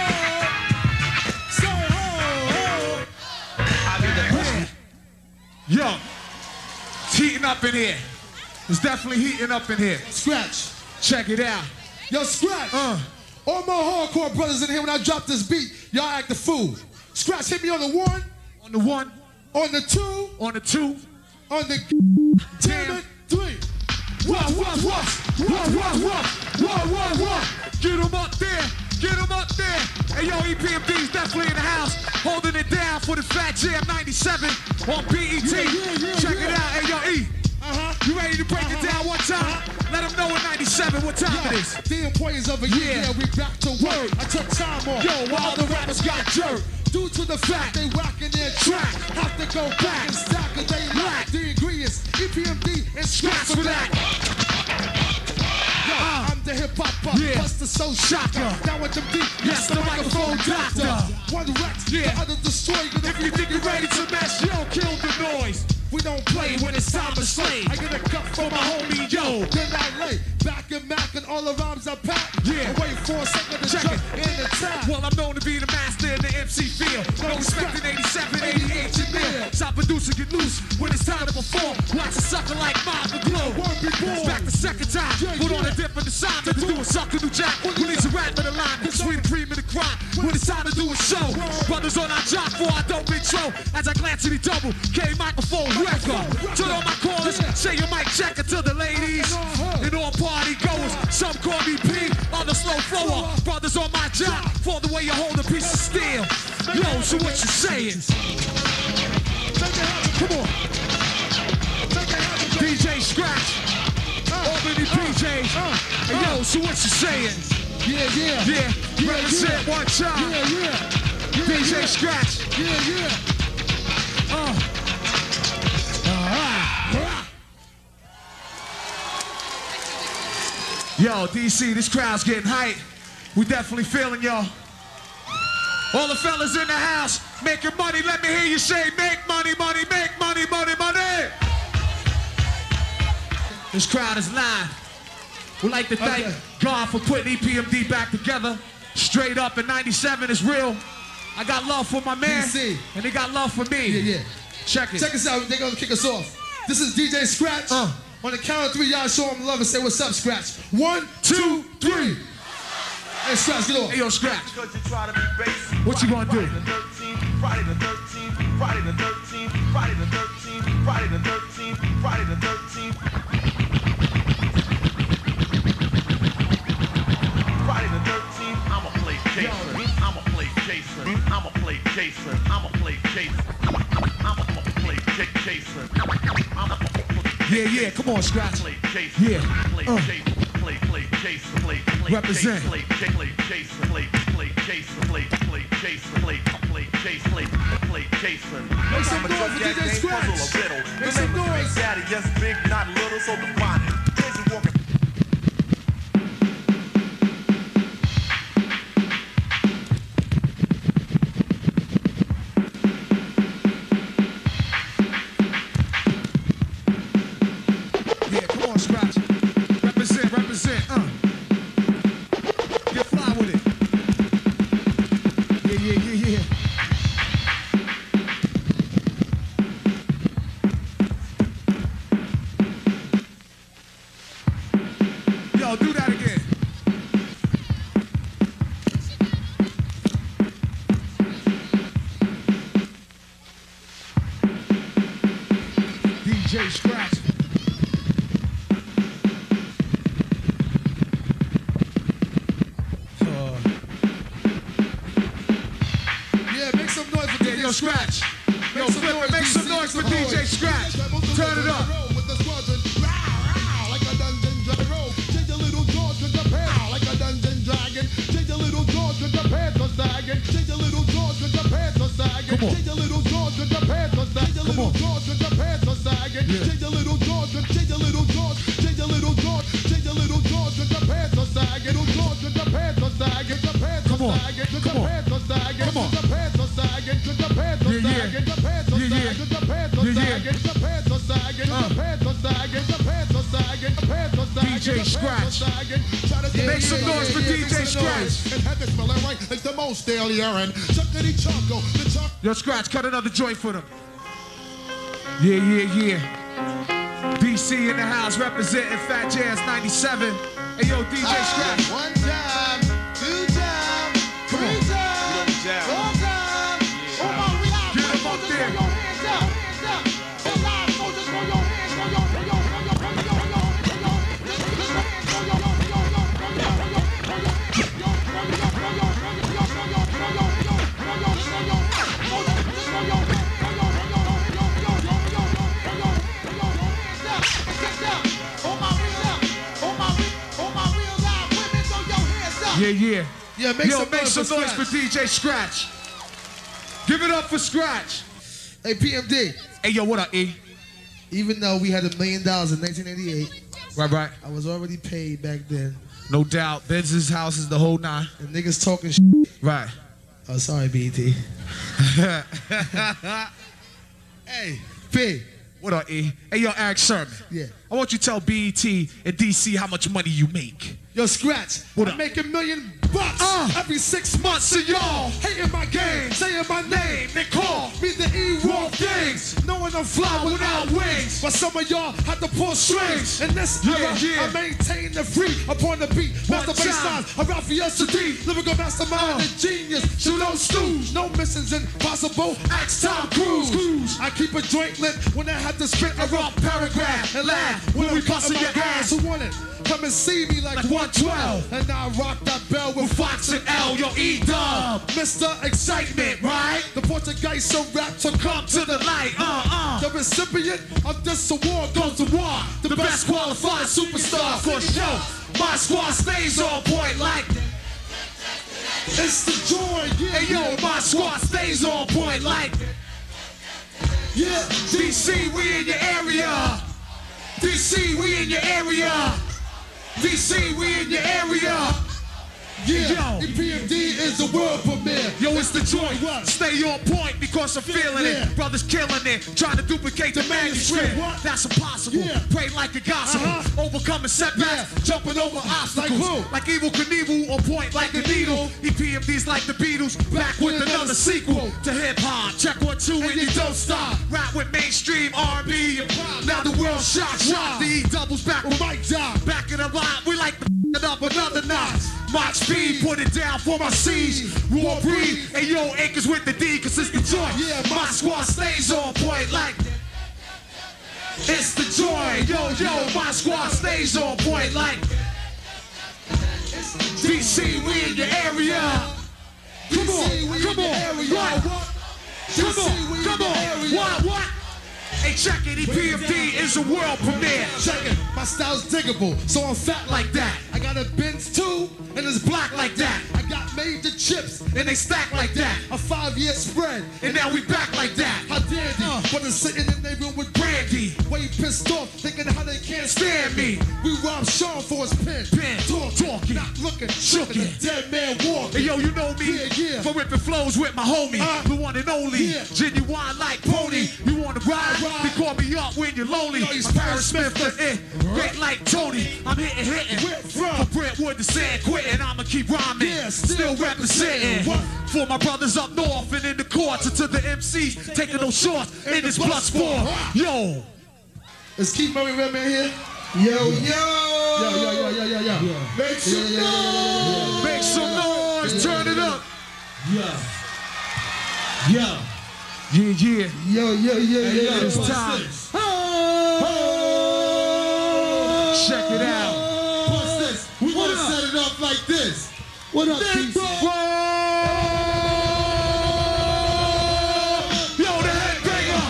[SPEAKER 10] Say ho, I'll be the best. Yo, it's heating up in here. It's definitely heating up in here. Scratch. Check it out. Yo, Scratch. All my hardcore brothers in here, when I drop this beat, y'all act the fool. Scratch, hit me on the 1. On the 1. On the 2. On the 2. On the damn it, 3. What? Get them up there. Get them up there. Hey, yo, EPMD's definitely in the house. Holding it down for the Fat Jam 97 on BET. Check it out. Hey, yo, E. You ready to break it down one time? Let them know in 97 what time it is. The employees of a year, we back to work. I took time off. Yo, while the rappers got jerked. Due to the fact they whacking their track. Have to go back and stack cause they lack the ingredients. EPMD and Scratch for that. I'm the hip-hopper, Buster So Shocker. Down with the beat, yes, the microphone doctor. One wreck, the other destroy. If you think you're ready to mess, yo, kill the noise. We don't play when it's time to slay. I get a cup from my homie, yo. Then I lay back and Mac and all the rhymes I pack. Yeah. And wait for a second to jump in the tap. Well, I'm known to be the master in the MC field. No respect in 87, 88, you near. Top producer get loose when it's time to perform. Watch a sucker like Mob the Glow. It's back the second time. Put on a different assignment to do a sucker new jack. Release a rap with a line. Sweet cream in the crowd. When it's time to do a show. Brothers on our job for I don't intro. As I glance at the double, K microphone. Turn on my callers, say your mic checker to the ladies and all party goers. Some call me P, other slow flower. Brothers on my job for the way you hold a piece of steel. Yo, so what you saying? Come on. DJ Scratch, Albany PJs. Hey, yo, so what you saying? Yeah. Represent one time. DJ Scratch. Yo, DC, this crowd's getting hype. We definitely feeling y'all. All the fellas in the house making money. Let me hear you say, make money, money, make money, money, money. This crowd is live. We'd like to thank God for putting EPMD back together. Straight up in 97 is real. I got love for my man,
[SPEAKER 4] DC.
[SPEAKER 10] and they got love for me.
[SPEAKER 4] Yeah.
[SPEAKER 10] Check it.
[SPEAKER 4] Check us out. They're gonna kick us off. This is DJ Scratch. On the count of 3, y'all show him love and say what's up, Scratch. 1, 2, 3. Hey, Scratch, get off.
[SPEAKER 10] Hey, yo, Scratch. What you gonna do?
[SPEAKER 12] Friday the 13th, Friday the 13th, Friday the 13th, Friday the 13th, Friday the 13th. Friday the 13th, I'ma play Jason. I'ma play Jason. I'ma play Jason. I'ma play Jason. I'ma play Jason.
[SPEAKER 10] Yeah, come on, Scratch. Yeah. Represent.
[SPEAKER 12] Make some noise for DJ Scratch. Make some noise. Daddy, yes, big, not little, so define it. Crazy walking.
[SPEAKER 10] Yeah, come on, Scratch. Represent. Get fly with it. Yeah. Yo, do that again. DJ Scratch.
[SPEAKER 4] Yeah, make some noise for DJ
[SPEAKER 10] Scratch. Yo, Flip, make some noise for DJ Scratch. Turn it up.
[SPEAKER 4] Like a dungeon gyro. Change a little George with the pants. Like a dungeon dragon. Change a little George with the pants are sagging. Change a little George with the pants are sagging. Change a little George with the pants are sagging. Change a little George with the pants are sagging. Change a little George with change a little George. Change a little George. Change a little George with the pants are sagging. Little George with the pants are sagging. The pants are sagging. The pants are sagging. The pants are sagging. The pants are sagging. The pants are sagging. The pants are sagging. The pants are sagging. The pants are sagging. The pants are sagging. The pants are sagging.
[SPEAKER 10] DJ Scratch. Make some noise for DJ Scratch.
[SPEAKER 4] And have it smelling right like the most daily errand. Chuckity Choco. The Choco.
[SPEAKER 10] Yo, Scratch, cut another joint for them. Yeah. DC in the house representing Fat Jazz 97. Hey, yo, DJ Scratch.
[SPEAKER 4] 1 time, 2 time, 3 time, 4 time. Oh my, we out.
[SPEAKER 10] Get him up there.
[SPEAKER 4] Your hands up. All live soldiers, throw your hands, throw your hands,
[SPEAKER 10] Yeah, make some noise for DJ Scratch. Give it up for Scratch.
[SPEAKER 4] Hey, PMD.
[SPEAKER 10] Hey, yo, what up, E?
[SPEAKER 4] Even though we had $1 million in 1988,
[SPEAKER 10] Right.
[SPEAKER 4] I was already paid back then.
[SPEAKER 10] No doubt. Benz's house is the whole 9.
[SPEAKER 4] And niggas talking shit.
[SPEAKER 10] Right.
[SPEAKER 4] Oh, sorry, BET. Hey, P.
[SPEAKER 10] What up, E? Hey, yo, Eric Sherman.
[SPEAKER 4] Yeah.
[SPEAKER 10] I want you to tell BET and DC how much money you make.
[SPEAKER 4] Yo, Scratch.
[SPEAKER 10] What
[SPEAKER 4] I
[SPEAKER 10] up?
[SPEAKER 4] make $1 million every 6 months.
[SPEAKER 10] So y'all
[SPEAKER 4] Hating my game, saying my name, they call me the E-Wolf Kings. Knowing I'm fly without wings, but some of y'all had to pull strings. In this era, I maintain the free upon the beat. Master bass lines, Raphael Sadiq, lyrical mastermind and genius. Shoot those stews, no missions impossible. Axe Tom Cruise. I keep a joint lit when I had to spit a rough paragraph and laugh when we bustin' your ass. Who want it? Come and see me like 112. And I rock that bell with Fox and L, yo, E-Dub. Mr. Excitement, right? The Portuguese so rap to come to the light. The recipient of this award goes to war. The best qualified superstar for show. My squad stays on point like
[SPEAKER 7] It's the joy, yeah.
[SPEAKER 10] Hey yo, my squad stays on point like.
[SPEAKER 7] Yeah,
[SPEAKER 10] DC, we in your area. DC, we in your area. DC, we in your area.
[SPEAKER 7] yeah. EPMD is the world premiere.
[SPEAKER 10] Yo, it's the joint. Stay on point because I'm feeling it. Brothers killing it, trying to duplicate the manuscript. That's impossible. Pray like a gospel. Overcoming setbacks, jumping over obstacles. Like Evil Knievel, on point like a needle. EPMD's like the Beatles, back with another sequel to hip hop. Check 1, 2, and you don't stop. Rap with mainstream R&B and pop. Now the world shot. The E doubles back with Mike Job. Back in the line, we like to it up another notch. Mach speed, put it down for my siege. Raw breed, and yo, acres with the D, cause it's the joint. Yeah, my squad stays on point like. It's the joint. Yo, my squad stays on point like. DC, we in your area. Come on. What? Hey, check it, EPMD is a world premiere.
[SPEAKER 7] Check it, my style's diggable, so I'm fat like that. I got a Benz too, and it's black like that. I got major chips,
[SPEAKER 10] And they stack like that.
[SPEAKER 7] a 5-year spread,
[SPEAKER 10] And now we back like that.
[SPEAKER 7] how dare they? But they're sitting in their room with
[SPEAKER 10] Brandy,
[SPEAKER 7] way pissed off, thinking how they can't
[SPEAKER 10] stand me.
[SPEAKER 7] We robbed Sean for his pen.
[SPEAKER 10] Talking,
[SPEAKER 7] Not looking, shooking, a dead man walking.
[SPEAKER 10] Hey yo, you know me.
[SPEAKER 7] Yeah.
[SPEAKER 10] For ripping flows with my homie, the one and only.
[SPEAKER 7] Yeah.
[SPEAKER 10] Genuine like pony. You wanna ride? They call me up when you're lonely.
[SPEAKER 7] he's
[SPEAKER 10] I'm Paris Smith, the great like Tony. I'm hitting.
[SPEAKER 7] Where from?
[SPEAKER 10] From Brentwood to San Quentin, I'ma keep rhyming.
[SPEAKER 7] Yeah,
[SPEAKER 10] still representing.
[SPEAKER 7] What?
[SPEAKER 10] For my brothers up north and in the courts, and to the MCs taking no shorts in this +4. Yo.
[SPEAKER 7] Is Keith Murray Redman here? Yo. Make some noise.
[SPEAKER 10] Make some noise. Turn it up.
[SPEAKER 7] Yeah.
[SPEAKER 10] Yeah.
[SPEAKER 7] Yo.
[SPEAKER 10] It's time. Check it out.
[SPEAKER 7] What's this? We want to set it up like this. What up, DC?
[SPEAKER 10] Yo, the headbanger.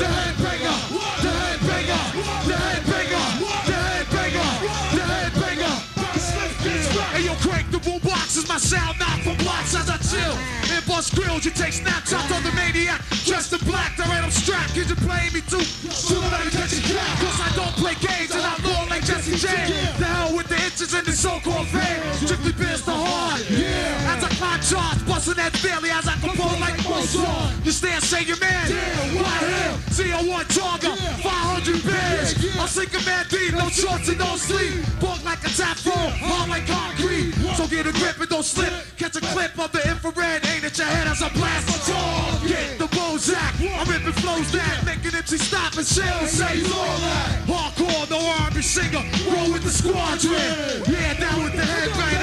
[SPEAKER 10] Hey, yo, crank the boom boxes. My sound knock from blocks as I chill. And bust grills, you take snapshots of the maniac. Dressed in black, the random strap. Kids are playing me too. Cause I don't play games and I'm long like Jesse James. The hell with the inches and the so-called fame. Strictly biz the hard. As I climb charts, busting that fairly as I compose like Mozart. You stand, say your man. Right here, CO1 Targa, 500 bears. I'm sinking man deep, no shorts and no sleep. Bug like a tap roll, hard like concrete. So get a grip and don't slip. Catch a clip of the infrared, aim at your head as I blast my tongue. Get the Bozak, I'm ripping flows that making MC stop and chill. Say hardcore, no R&B singer. Roll with the squadron. Yeah, down with the headbanger.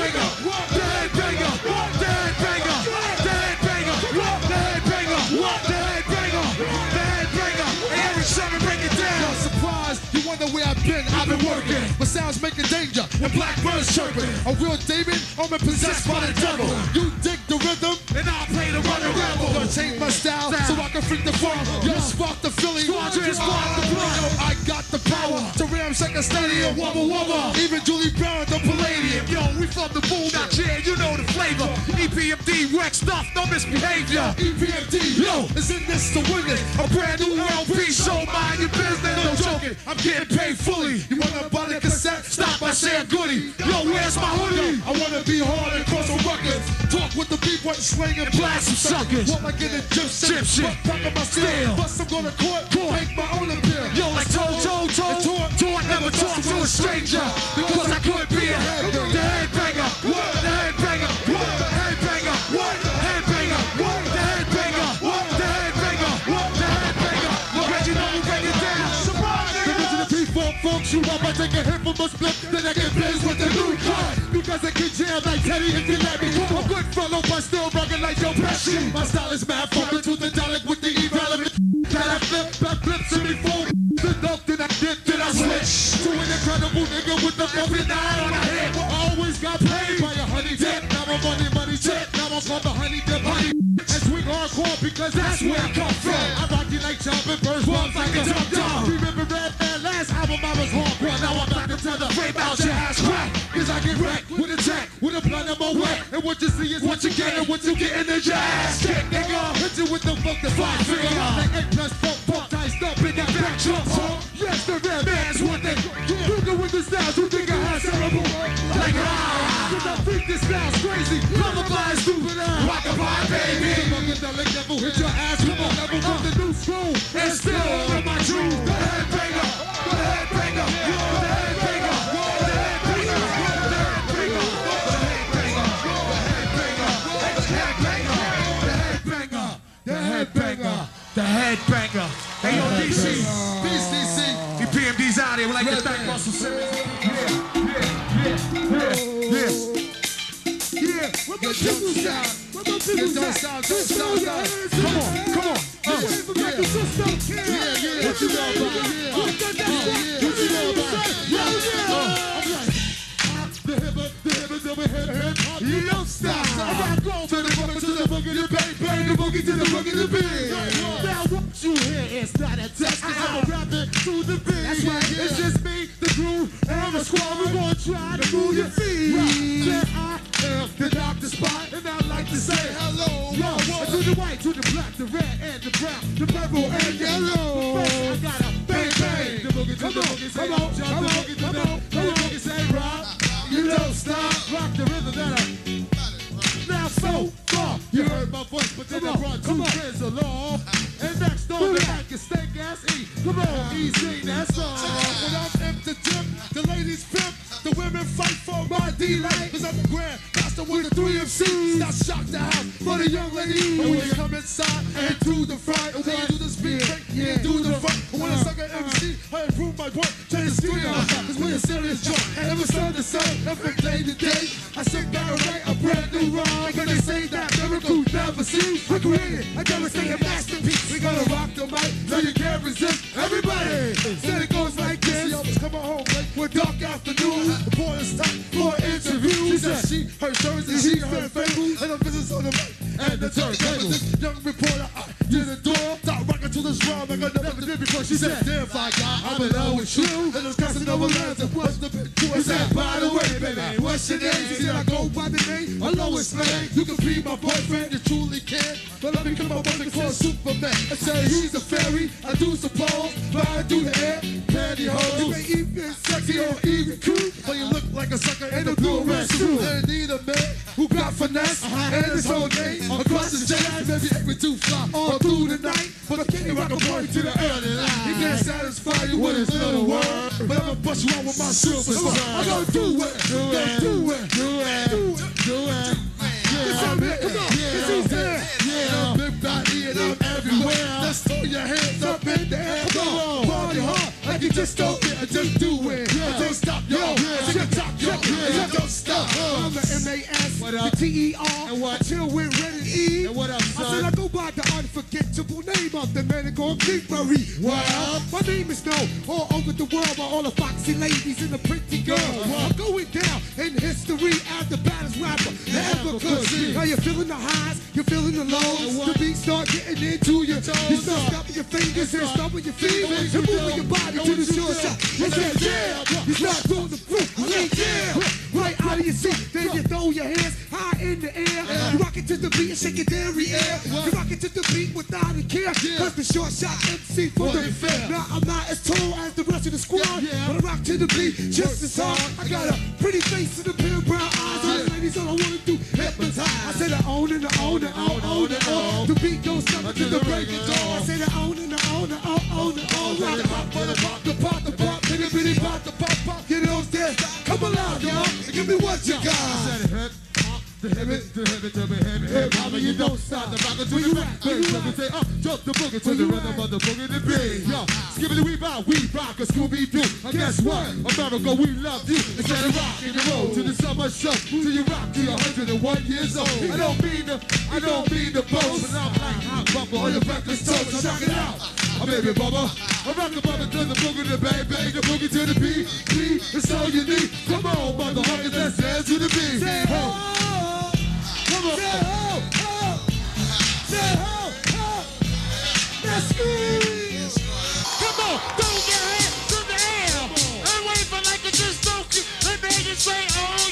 [SPEAKER 10] Hey, every summer break it down.
[SPEAKER 7] Surprise, you wonder where I've been working. My sounds making danger, and blackbirds chirping. A real David, I'm possessed by the devil. You dig the rhythm,
[SPEAKER 10] And I'll play the running rebel.
[SPEAKER 7] gonna change my style so I can freak the farm. Yo, spark the Philly.
[SPEAKER 10] Squadron, spark the blood.
[SPEAKER 7] Yo, I got the power to ramsack a stadium. Wubba. Even Julie Brown, the Palladium.
[SPEAKER 10] Yo, we from the boom out here, you know the flavor. EPMD, wreck stuff, no misbehavior.
[SPEAKER 7] EPMD, yo, is in this to win it.
[SPEAKER 10] A brand new LP, so mind your business, no joking. I'm getting paid fully.
[SPEAKER 7] You wanna buy the cassette?
[SPEAKER 10] Stop by Sam Goody. Yo, where's my hoodie?
[SPEAKER 7] I wanna be hard and cross the records. Talk with the B-boy, slang and
[SPEAKER 10] Blast some suckers.
[SPEAKER 7] What I get in gym
[SPEAKER 10] Gym shit.
[SPEAKER 7] Back of my steel. Bust I'm gonna court. Make my own appeal.
[SPEAKER 10] Yo, like Taught never talk to a stranger. Because I could be the headbanger. The headbanger. The headbanger. The headbanger. The headbanger. The headbanger. Reggie, know we break it down.
[SPEAKER 7] Because the P-Funk folks, you up, I take a hit from a split, then I get blazed with the new cut. Because I can jam like Teddy if you let me. I'm a good fellow, but still rugged like Joe Pesci. My style is mad fucking to the dialect with the irrelevant. Can I flip, back flips to me full. The dope, then I dip, then I switch. To an incredible nigga with the fucking 9 on my head. I always got paid by a honey dip. Now I'm money tip. Now I'm from the honey dip, honey. And swing hardcore because that's where I come from. I rock you like jumping birds, walk like a dumb. Remember Red Man last album I was hardcore. Now I'm back to the frame out your ass crack.
[SPEAKER 10] Cause I get wrecked with a jack, with a blunt in my wet. And what you see is what you get, and what you get in the jazz. Check, nigga. Hit you with the fuck the 5 finger. Like 8 plus 4, ties up in that back truck. Yes, the red man's one thing. Google with the styles who think I have terrible. Like, cause I think this style's crazy. Lullaby, stupid ass. Rockabye, baby. The funkadelic devil hit your ass. Come on, level from the new school. And still in my truth. The headbanger. The headbanger. The headbanger. The headbanger. The headbanger. The headbanger. Hey, yo, DC. DC. The PMD's out here. We like to thank Russell Simmons. Yeah. What about people sound? What about people sound? Come on. What you know about it? What you know about it? The hip, you don't stop. I rock to the boogie, to the boogie, the bang, bang, the boogie, to the boogie, the bang. Now what you hear is not a test, cause I'm a rapping to the beat. That's right, it's just me, the crew, and the squad. We're gonna try to move your feet. Then I am the Dr. Spot, and I like to say hello. Yo, to the white, to the black, the red, and the brown, the purple, and yellow. I got a bang, bang. The boogie, to the boogie, say, jump the boogie, to the boogie, say, rock. You don't stop, rock the rhythm that I. Now so far, you heard my voice, but then I brought 2 friends along. And next on the mic is Steak Ass E. Come on, easy, that's all. When I'm empty tip, the ladies pimp, the women fight for my delight. Cause I'm the grand master with the 3 MCs. Now shock the house for the young lady. And when you come inside and do the front, and when you do the speed break, yeah, do the front. And when I suck an MC, I improve my point, change the studio. Cause we're a serious joint, and every sun to sun, every day to day, I sit back and write a brand new rhyme. Because they say that miracles never seen. I created, I never say a masterpiece. We're gonna rock the mic, so you can't resist. Everybody, said it goes like this. Yo, come on home, like we're dark afternoon. The boy is time for an interview. She said she heard stories and she heard fables. And the business on the mic and the turntable. This young reporter, I did the door. Start rocking to this rhyme like I never did before. She said, damn, fly guy, I'm in love with you. And it's casting over lands and what's the bit to it? Said, by the way, baby, what's your name? She said, I go by the name of Lois Lane. You can be my boyfriend, you truly can. But let me come up with a called Superman. I say he's a fairy, I do suppose. Flying through the air, pantyhose. You may even sexy or even cute, but you look like a sucker in a blue red suit. They need a man who got finesse and his whole game across the jazz. Maybe every 2 fly all through the night, but I can't rock a boy to the early light. He can't satisfy you with his little word, but I'ma bust you out with my silver sword. I'm gonna do it, do it, do it, do it, do it. Come on, he's there. Yeah, big body and I'm everywhere. Let's throw your hands up in the air. Come on, party hard like you just don't get it, just do it. Don't stop, yo. Take a top, yo. Don't stop. I'm the M.A.S., the T.E.R. And what? Chill with Red and E. And what up, son? I said I go by the unforgettable name of the man called Big Marie. Well, my name is known all over the world by all the foxy ladies and the pretty girls. I'm going down in history as the baddest rapper that ever could. Now you're feeling the highs, you're feeling the lows. The beat start getting into your toes. You start stopping your fingers and stomping your feet and moving your body to the short shot. You say yeah, you start doing the fruit. Yeah, right out of your seat. Then you throw your hands high in the air. You rock it to the beat and shake it derriere. You rock it to the beat without a care. Cause the short shot MC for the fair. Now I'm not as tall as the rest of the squad, but I rock to the beat just as hard. I got a pretty face and a pair of brown eyes. All the ladies, all I wanna do, hypnotize. I said I own it, I own it, I own it, all. The beat don't stop until the break of dawn. I said I own it, I own it, I own it, all. Rock the pop, the pop, the pop, bitty bitty pop, the pop, pop. Get those dance, come along, y'all, and give me what you got. The hip, mama, you don't stop. The rocker to the rap, baby. Let me say, jump the boogie to the rhythm of the boogie to beat. Yo, skibbity we rock a Scooby-Doo. And guess what? America, we love you. Instead of rocking the road to the summer show, till you rock to 101 years old. I don't mean the boast, but I'm like hot bumper on your breakfast toast. So check it out. I'm baby bubba. I rock the bubba to the boogie to bang bang, the boogie to the beat. It's all you need. Come on, motherfuckers, let's dance to the beat. Say ho. Come on. Say ho, ho. Say ho, ho. Let's squeeze. Come on, throw your hands to the air. And wave for like a just don't you. Let me hear you say oh.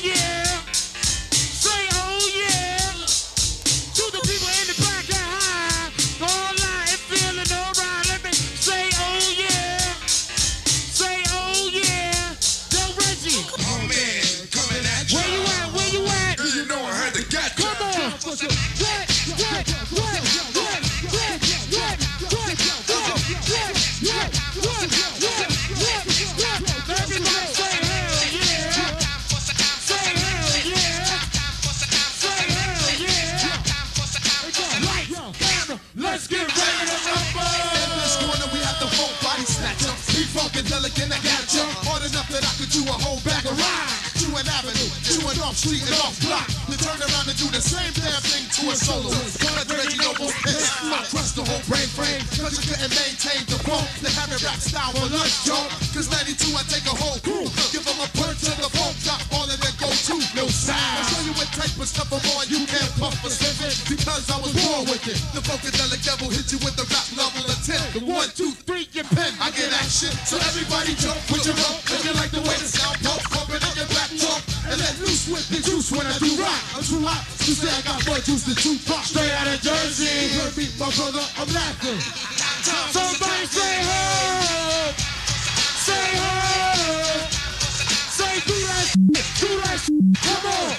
[SPEAKER 7] Let's get ready to rumble. In this corner we have the folk body snatcher. Be funkadelic and I got you. Hard enough that I could do a whole bag of rhymes. To an avenue, to an off street and off block. You turn around and do the same damn thing to a solo. Cause Reggie Noble hits. I crushed the whole brain frame. Cause you couldn't maintain the funk. They have it rap style for lunch, y'all. Cause 92 I take a whole crew. Give them a punch to the funk top. All of them go to no sound. I'll show you what type of stuff I'm on. You can't puff a sniffin'. Because I was born with it. The funkadelic devil hit you with the rap level of 10. The 1, 2, 3, your pen. I get action. So everybody jump with your rope. If you like the way the sound pump, pump it in your back talk. And let loose with the juice when I do rock. I'm too hot. You say I got more juice than Tupac. Straight out of Jersey. Heard me, my brother, I'm laughing. Somebody say hey. Say hey. Say do that. Do that. Come on.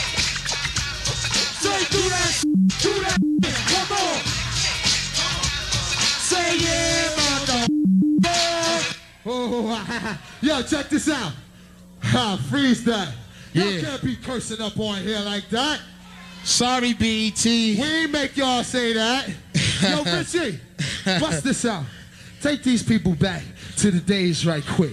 [SPEAKER 7] Say do that. Do that. Come on. Say yeah, mother. Oh, yo, check this out. Freeze that. You can't be cursing up on here like that.
[SPEAKER 10] Sorry, BET.
[SPEAKER 7] We ain't make y'all say that. Yo, Richie, bust this out. Take these people back to the days right quick.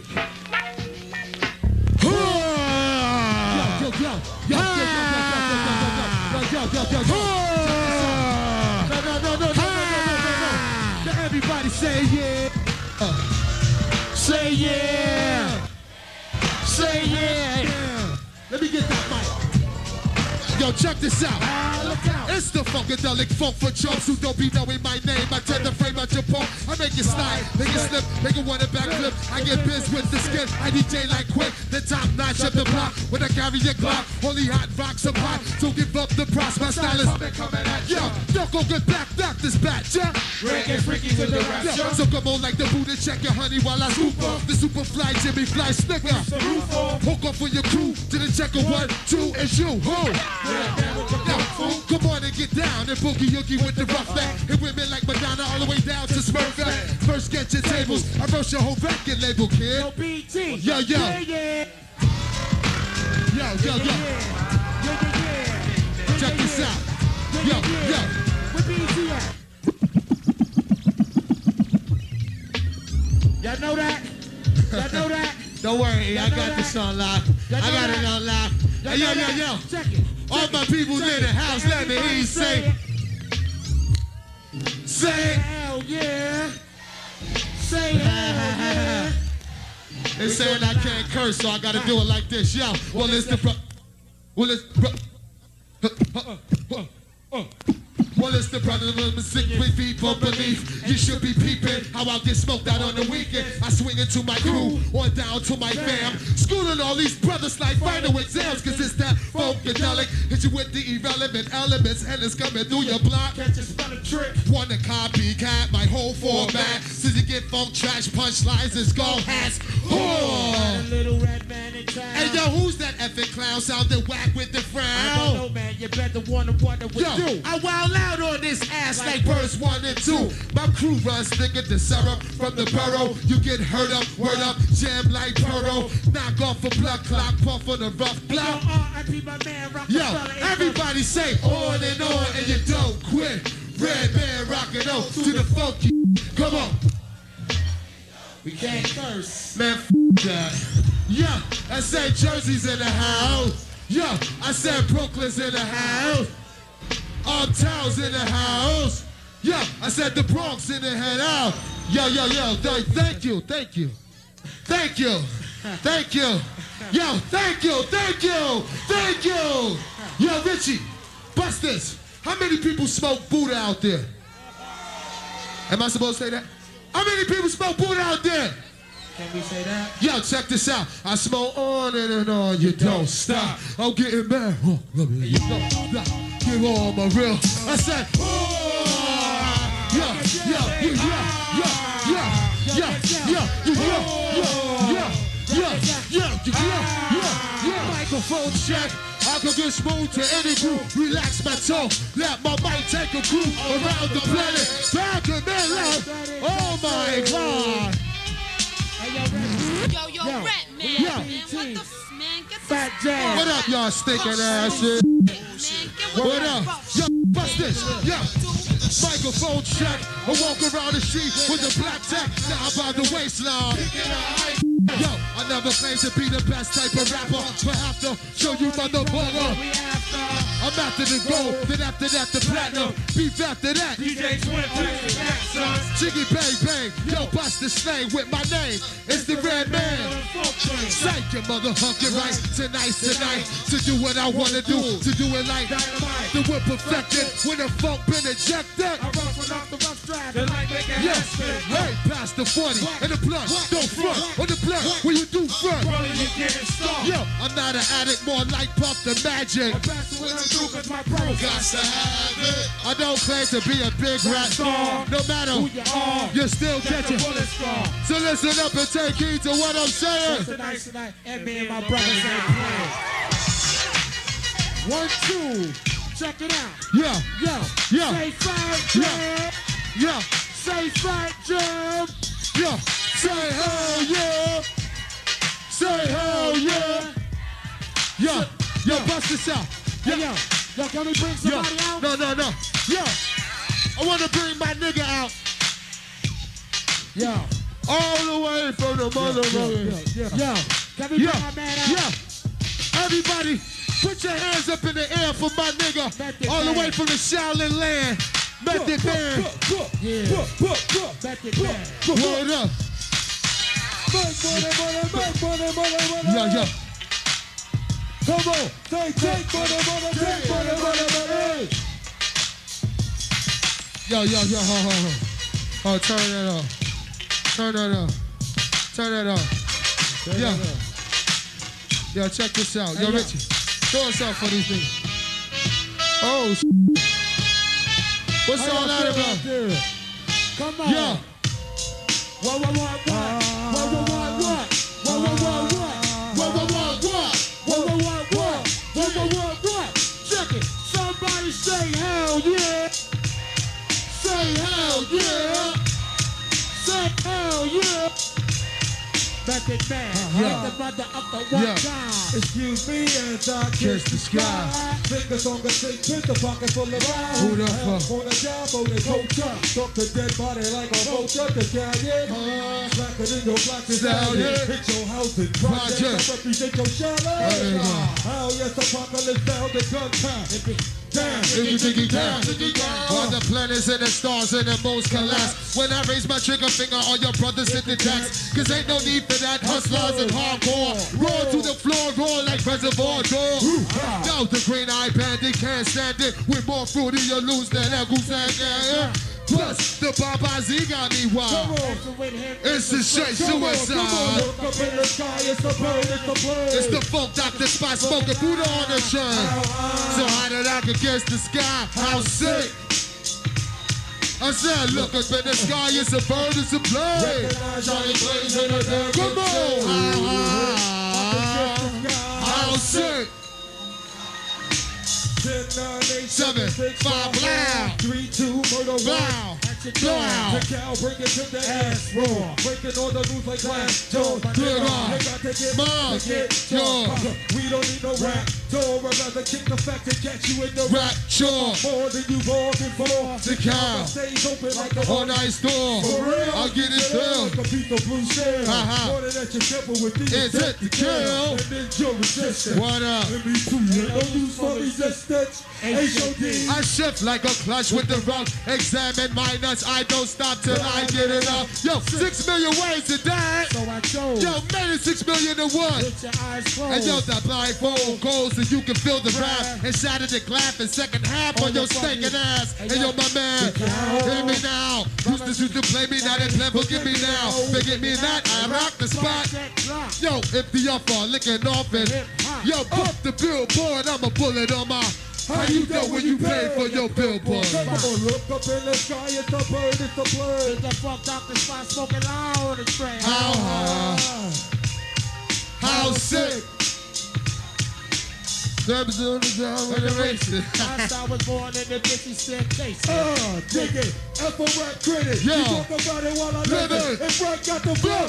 [SPEAKER 7] Everybody say yeah. Say yeah. Say yeah. Let me get that mic. Yo, check this out. It's the funkadelic funk for chumps who don't be knowing my name. I tend to frame out your punk. I make you slide, make you slip, make you want to backflip. I get biz with the skin. I DJ like quick. The top notch of the block when I carry your Glock. Only hot rocks are hot. Don't give up the props. My style is coming at you. Yo, don't go get back. Knock this batch, yeah.
[SPEAKER 5] Reggae freaky with the rap show.
[SPEAKER 7] So come on like the Buddha. Check your honey while I swoop up. The super fly Jimmy Fly Snicker. Hook up for your crew. To the checker 1, 2, and you. Ho. Come on and get down and boogie oogie with the rough neck. And women like Madonna all the way down to Smurfette. First get your tables. I wrote your whole record label, kid.
[SPEAKER 8] Yo, BT.
[SPEAKER 7] Yo, yo.
[SPEAKER 8] Yeah, yeah.
[SPEAKER 7] Yo, yo, yo. Check this out. Yo, yo.
[SPEAKER 8] Where BT at? Y'all know that? Y'all know that?
[SPEAKER 7] Don't worry, I got this on live. I got it on live. Hey, yo, yo, yo.
[SPEAKER 8] Check it.
[SPEAKER 7] All my people in the house, let me hear you say. Say.
[SPEAKER 8] Hell yeah. Say hell yeah.
[SPEAKER 7] They saying I can't curse, so I gotta do it like this. Yo, well, it's the Well, it's the brother of the sick with people beneath. You should be peeping how I get smoked out on the weekend. I swing into my crew or down to my fam. Schooling all these brothers like final exams, cause it's that funkadelic. Hit you with the irrelevant elements and it's coming through your block.
[SPEAKER 8] Catch a spelling trick.
[SPEAKER 7] Wanna copycat my whole format. Since you get funk trash punchlines and skull hats.
[SPEAKER 8] A little red man in town.
[SPEAKER 7] Hey yo, who's that effing clown sounding whack with the frown?
[SPEAKER 8] I don't know, man. You better wonder what we do.
[SPEAKER 7] I wild out on this ass like birds 1 and 2. My crew runs thicker than syrup from the borough. You get hurt up, word up, jam like Puro. Knock off a blood clock, puff on a rough block. Yo, everybody say on and you don't quit. Red man rockin' out to the funky. Come on.
[SPEAKER 8] We can't curse.
[SPEAKER 7] Man, that. Yeah, I said Jersey's in the house. Yeah, I said Brooklyn's in the house. Uptown's in the house. Yeah, I said the Bronx in the head out. Yo, yo, yo, thank you, thank you. Thank you, thank you. Yo, thank you, thank you, thank you. Yo, Richie, bust this. How many people smoke Buddha out there? Am I supposed to say that? How many people smoke Buddha out there?
[SPEAKER 8] Can we say that?
[SPEAKER 7] Yo, check this out. I smoke on and on, you don't stop. I'm getting mad. Oh, you don't stop. Give all my real. I said, oh, yeah, yeah, yeah, yeah, yeah, yeah, yeah, yeah, yeah, yeah, yeah, yeah, yeah. Microphone check. I
[SPEAKER 10] I could get smooth to any groove. Relax my toe, let my mic take a groove around the planet. Back in Midland. Oh my God.
[SPEAKER 9] Yo, Rat Man.
[SPEAKER 10] Yeah.
[SPEAKER 9] Man, what the man? Get the
[SPEAKER 8] Fat Jam.
[SPEAKER 10] What up, y'all stinking asses? What up? Yo, bust this. Yo. Microphone check. I walk around the street with a black tech down by the waistline. Yo, I never claimed to be the best type of rapper, but have to show you motherfucker. I'm after the gold, then after that the platinum. Beef after that.
[SPEAKER 8] DJ Twin plays the next son.
[SPEAKER 10] Jiggy bang bang, yo bust the slang with my name. It's the Red Man. Thank you, motherfucker, right? Tonight's tonight to do what I wanna do, to do it like the whip perfected when the funk been ejected.
[SPEAKER 8] I run off the rough drive, the light make it
[SPEAKER 10] Yeah, hey, past the 40 and the blunt, don't front on the blunt. What you do front?
[SPEAKER 8] brother, you getting stuck.
[SPEAKER 10] Yo, I'm not an addict, more like Puff the Magic.
[SPEAKER 8] I pass it with them through 'cause my bro got
[SPEAKER 4] to have it.
[SPEAKER 10] I don't claim to be a big rat star. No matter
[SPEAKER 8] who you are,
[SPEAKER 10] you're still
[SPEAKER 8] that's a
[SPEAKER 10] catching.
[SPEAKER 8] bullet scar.
[SPEAKER 10] So listen up and take heed to what I'm saying.
[SPEAKER 8] Tonight, and me and my brothers ain't playing. 1, 2, check it out.
[SPEAKER 10] Yeah,
[SPEAKER 8] Yo,
[SPEAKER 10] yeah,
[SPEAKER 8] say Fat
[SPEAKER 10] yeah,
[SPEAKER 8] Jam.
[SPEAKER 10] yeah,
[SPEAKER 8] Say Fat Jam.
[SPEAKER 10] yeah. Say hell yeah. Say hell yeah. Yeah, yo, bust this out.
[SPEAKER 8] Hey, yo, can we bring
[SPEAKER 10] Yo,
[SPEAKER 8] somebody out?
[SPEAKER 10] no. Yo, I want to bring my nigga out
[SPEAKER 8] Yo,
[SPEAKER 10] all the way from the motherfucker.
[SPEAKER 8] yo, can we bring my man out?
[SPEAKER 10] Yeah. Everybody, put your hands up in the air for my nigga. All the way from the Shaolin land. Method Man.
[SPEAKER 8] Yeah. Method Man.
[SPEAKER 10] Word up. Yeah.
[SPEAKER 8] Come on, take money.
[SPEAKER 10] Yo, ho. Oh, turn that up. Yeah. Yo, check this out. Yo, Richie, show us out for these niggas. Oh, what's all that about?
[SPEAKER 8] Come on.
[SPEAKER 10] Yeah.
[SPEAKER 8] What? Check it. Somebody say hell yeah. Say hell yeah. Say hell yeah. Method Man, the brother of the one time.
[SPEAKER 7] Excuse me as I kiss the sky. Fingers on the sink, put the pocket full of rhymes.
[SPEAKER 10] Who the fuck?
[SPEAKER 7] On the job, on the culture. Duck the dead body like a vulture. The giant. Slack it in your black stallion. Hit your house and project. Represent your shallow. Hell yes, apocalypse down the gun time.
[SPEAKER 10] Diggy down. All the planets and the stars and the moons collapse. When I raise my trigger finger, all your brothers hit the decks. Cause ain't no need for that. Hustlers and hardcore. Roar to the floor, roar like Reservoir Dogs. Yo, the green eye bandit can't stand it. With more fruity you lose than a goose and plus, the Baba Z got me wild. It's a straight suicide.
[SPEAKER 7] Look up in the sky, it's a bird, it's a bird.
[SPEAKER 10] It's the funk Dr. Spot smoking Buddha on the train. So high that I could kiss the sky, how sick. I said, look up in the sky, it's a bird, it's a plane. Come on, how sick.
[SPEAKER 7] 10, 9, 8,
[SPEAKER 10] 7, 5, blow.
[SPEAKER 7] 3, 2, murder,
[SPEAKER 10] Blow.
[SPEAKER 7] Blow. The cow, bring it to the ass roar. Breaking all the rules like glass doors.
[SPEAKER 10] Good on.
[SPEAKER 7] You got to get
[SPEAKER 10] Mom,
[SPEAKER 7] yours. We don't need no rap door. I'd rather kick the fact and catch you in the
[SPEAKER 10] rap sure.
[SPEAKER 7] More than you bargained for.
[SPEAKER 10] The cow.
[SPEAKER 7] Stays open like a
[SPEAKER 10] All night store.
[SPEAKER 7] For real.
[SPEAKER 10] I'll get it done.
[SPEAKER 7] Like a piece of blue shell. Wanted at your temple with these
[SPEAKER 10] Intent to kill.
[SPEAKER 7] And then your resistance.
[SPEAKER 10] What up?
[SPEAKER 7] Let me too. No use for resistance. H.O.D.
[SPEAKER 10] I shift like a clutch with the rug. Examine my nuts. I don't stop till I get it up. Yo, 6 million ways to die.
[SPEAKER 8] So I chose.
[SPEAKER 10] Yo, made it 6 million to one.
[SPEAKER 8] Put your eyes closed.
[SPEAKER 10] And yo, that blindfold goes so you can feel the rap. And shatter the glass in second half on your stinking ass. And yo, my man, hear me now. Used to play me, now they plan forgive me now. Forget me that, I rock the spot. Yo, if the offer licking off it. Yo, pump the billboard, I'm a bullet on my. How you know when you pay for your billboard?
[SPEAKER 7] Come on, look up in the sky, it's a bird, it's a bird.
[SPEAKER 8] It's the fuck Dr. Spot smoking loud on the train.
[SPEAKER 10] How high? How sick? Steps on the ground with a racing.
[SPEAKER 7] I was born in the 50 cent case. Dig it. F-O-Rap critic.
[SPEAKER 10] Yo.
[SPEAKER 7] You talk about it while I live it. And Frank got the blood.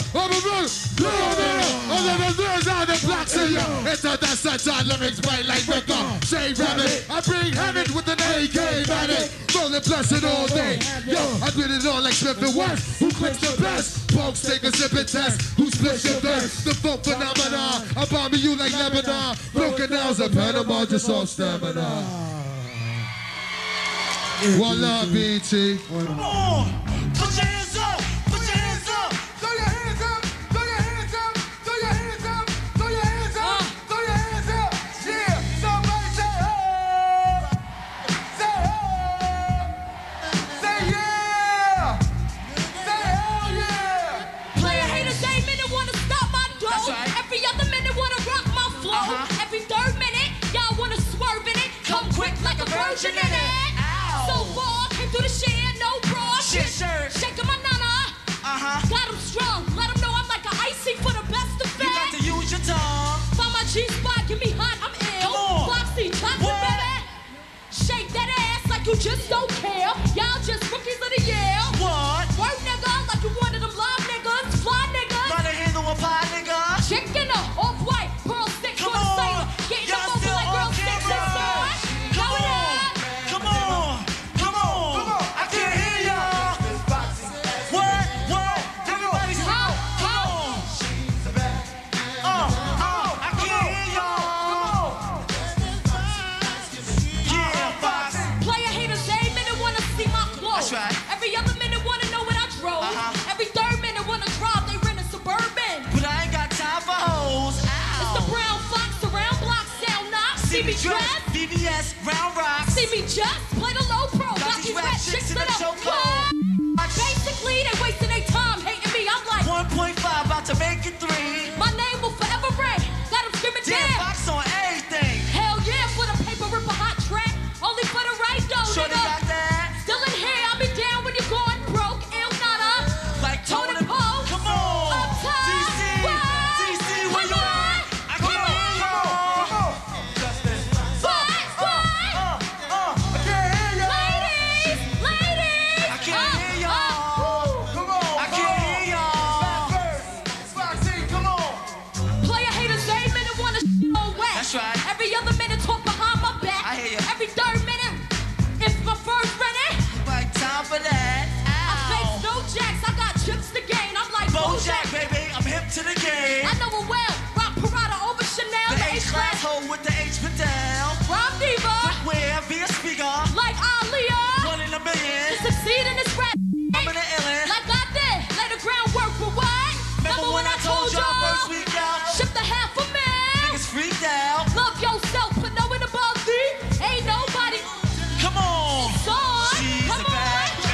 [SPEAKER 10] The blocks of you. It's a sunshine lyrics bright like Ricker. Shade rabbit. I bring heaven with an AK bandit. Rolling blessed all day. Yo, I did it all like Smith and West. Who clicks the best? Folks take a sip and test. Who splits your best? The folk phenomenon. I bomb you like Lebanon. Broken down's a Panama, just all stamina. One love, BT.
[SPEAKER 7] Come on. Put your hands up. Put your hands up. Throw your hands up. Throw your hands up. Throw your hands up. Throw your hands up. Throw your hands up. Yeah. Somebody say oh. Say oh. Say yeah. Say hell yeah.
[SPEAKER 9] Player haters, they minute wanna stop my dough.
[SPEAKER 7] That's right.
[SPEAKER 9] Every other minute wanna rock my flow. Every third minute, y'all wanna swerve in it. Come quick like a virgin in it. So far, came through the shit, no bra.
[SPEAKER 7] Shit shirt.
[SPEAKER 9] Shaking my nana. Got 'em strong. Let 'em know I'm like an icy for the best effect.
[SPEAKER 7] You got to use your tongue.
[SPEAKER 9] Find my G-spot, get me hot, I'm ill.
[SPEAKER 7] Come on.
[SPEAKER 9] Foxy, chocolate, baby. Shake that ass like you just don't care. Y'all just rookies of the year.
[SPEAKER 7] What?
[SPEAKER 9] Word nigga, like you one of them live niggas, fly niggas.
[SPEAKER 7] Try to handle a pie, nigga.
[SPEAKER 9] Chicken up, off-white, pearl stick for the sailor. Getting them over like girl sticks inside. Go it up.
[SPEAKER 7] Come on. Come on. I can't hear y'all. What? Everybody's out. Come on. I can't hear y'all. Yeah, Fox.
[SPEAKER 9] Player haters, every minute wanna see my clothes.
[SPEAKER 7] That's right.
[SPEAKER 9] Every other minute wanna know what I drove. Every third minute wanna drive, they rent a Suburban.
[SPEAKER 7] But I ain't got time for hoes.
[SPEAKER 9] It's the brown fox around block sound knock. See me dress,
[SPEAKER 7] BBS, round rocks.
[SPEAKER 9] see me just play the low pro. Got these rap chicks
[SPEAKER 7] in
[SPEAKER 9] that
[SPEAKER 7] the
[SPEAKER 9] I'm
[SPEAKER 7] chokehold.
[SPEAKER 9] basically, they wasting their time hating me. I'm like
[SPEAKER 7] 1.5, about to make it 3.
[SPEAKER 9] my name will forever ring. Got 'em screaming
[SPEAKER 7] Damn,
[SPEAKER 9] damn.
[SPEAKER 7] Fox on everything.
[SPEAKER 9] Hell yeah, for the paper ripper hot track. Only for the right though,
[SPEAKER 7] Shorty
[SPEAKER 9] nigga.
[SPEAKER 7] got that.
[SPEAKER 9] Still in here, I'll be down when you're going broke. Ill nada.
[SPEAKER 7] Like Tony
[SPEAKER 9] Poe.
[SPEAKER 7] Come on.
[SPEAKER 9] Up top.
[SPEAKER 7] DC, DC, where you at? I can't hear y'all. I can't hear y'all.
[SPEAKER 9] Ladies.
[SPEAKER 7] I can't hear y'all. Come on. I can't hear y'all. Foxy, come on.
[SPEAKER 9] Player haters, every minute wanna all wet.
[SPEAKER 7] That's right.
[SPEAKER 9] Every other minute talk behind my back.
[SPEAKER 7] I hear ya.
[SPEAKER 9] Every third minute, it's my first minute.
[SPEAKER 7] Like time for that.
[SPEAKER 9] I face
[SPEAKER 7] Ow.
[SPEAKER 9] no jacks, I got chips to gain. I'm like
[SPEAKER 7] Bojack, baby, I'm hip to the game.
[SPEAKER 9] I know it well. Rock Parada over Chanel.
[SPEAKER 7] The H-class hole with the H pedal.
[SPEAKER 9] Rob Diva.
[SPEAKER 7] Footwear via speaker.
[SPEAKER 9] Like Aaliyah.
[SPEAKER 7] 1 in a million.
[SPEAKER 9] To succeed in this rap.
[SPEAKER 7] I'm in the illin'.
[SPEAKER 9] Like I did. Lay the groundwork for what?
[SPEAKER 7] Remember when I told y'all first week out?
[SPEAKER 9] Ship the half a man.
[SPEAKER 7] Niggas freaked out.
[SPEAKER 9] Love yourself, but know it above thee. Ain't nobody.
[SPEAKER 7] Come on.
[SPEAKER 9] Son.
[SPEAKER 7] She's
[SPEAKER 9] Come
[SPEAKER 7] a bad
[SPEAKER 9] on.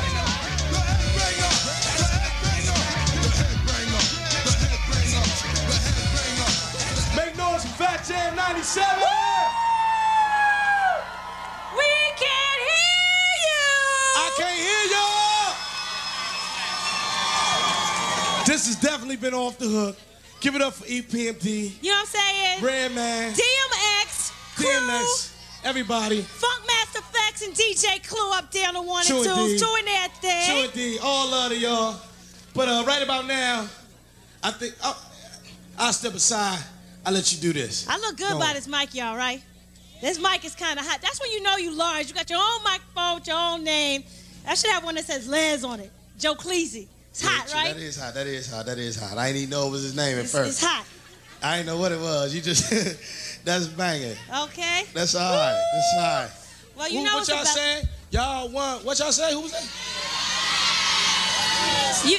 [SPEAKER 2] Make noise for Fat Jam 97.
[SPEAKER 3] We can't hear you.
[SPEAKER 2] I can't hear y'all. This has definitely been off the hook. Give it up for EPMD,
[SPEAKER 3] You know what I'm saying?
[SPEAKER 2] Redman,
[SPEAKER 3] DMX, Crew,
[SPEAKER 2] DMX, everybody.
[SPEAKER 3] Funkmaster Flex, and DJ Clue up there on the 1
[SPEAKER 2] True
[SPEAKER 3] and 2s
[SPEAKER 2] indeed.
[SPEAKER 3] doing their thing.
[SPEAKER 2] True indeed. All love to y'all. But right about now, I think I'll step aside. I'll let you do this.
[SPEAKER 3] I look good
[SPEAKER 2] Go
[SPEAKER 3] by
[SPEAKER 2] on.
[SPEAKER 3] this mic, y'all, right? This mic is kind of hot. That's when you know you large. You got your own microphone with your own name. I should have one that says Les on it. Joe Cleese. It's hot, right?
[SPEAKER 2] That is hot. I didn't even know it was his name at first.
[SPEAKER 3] It's hot.
[SPEAKER 2] I didn't know what it was. You just, that's banging.
[SPEAKER 3] Okay.
[SPEAKER 2] That's all right. That's all right.
[SPEAKER 3] Well, you know
[SPEAKER 2] what y'all say? Y'all want, what y'all say? Who was that?
[SPEAKER 3] You.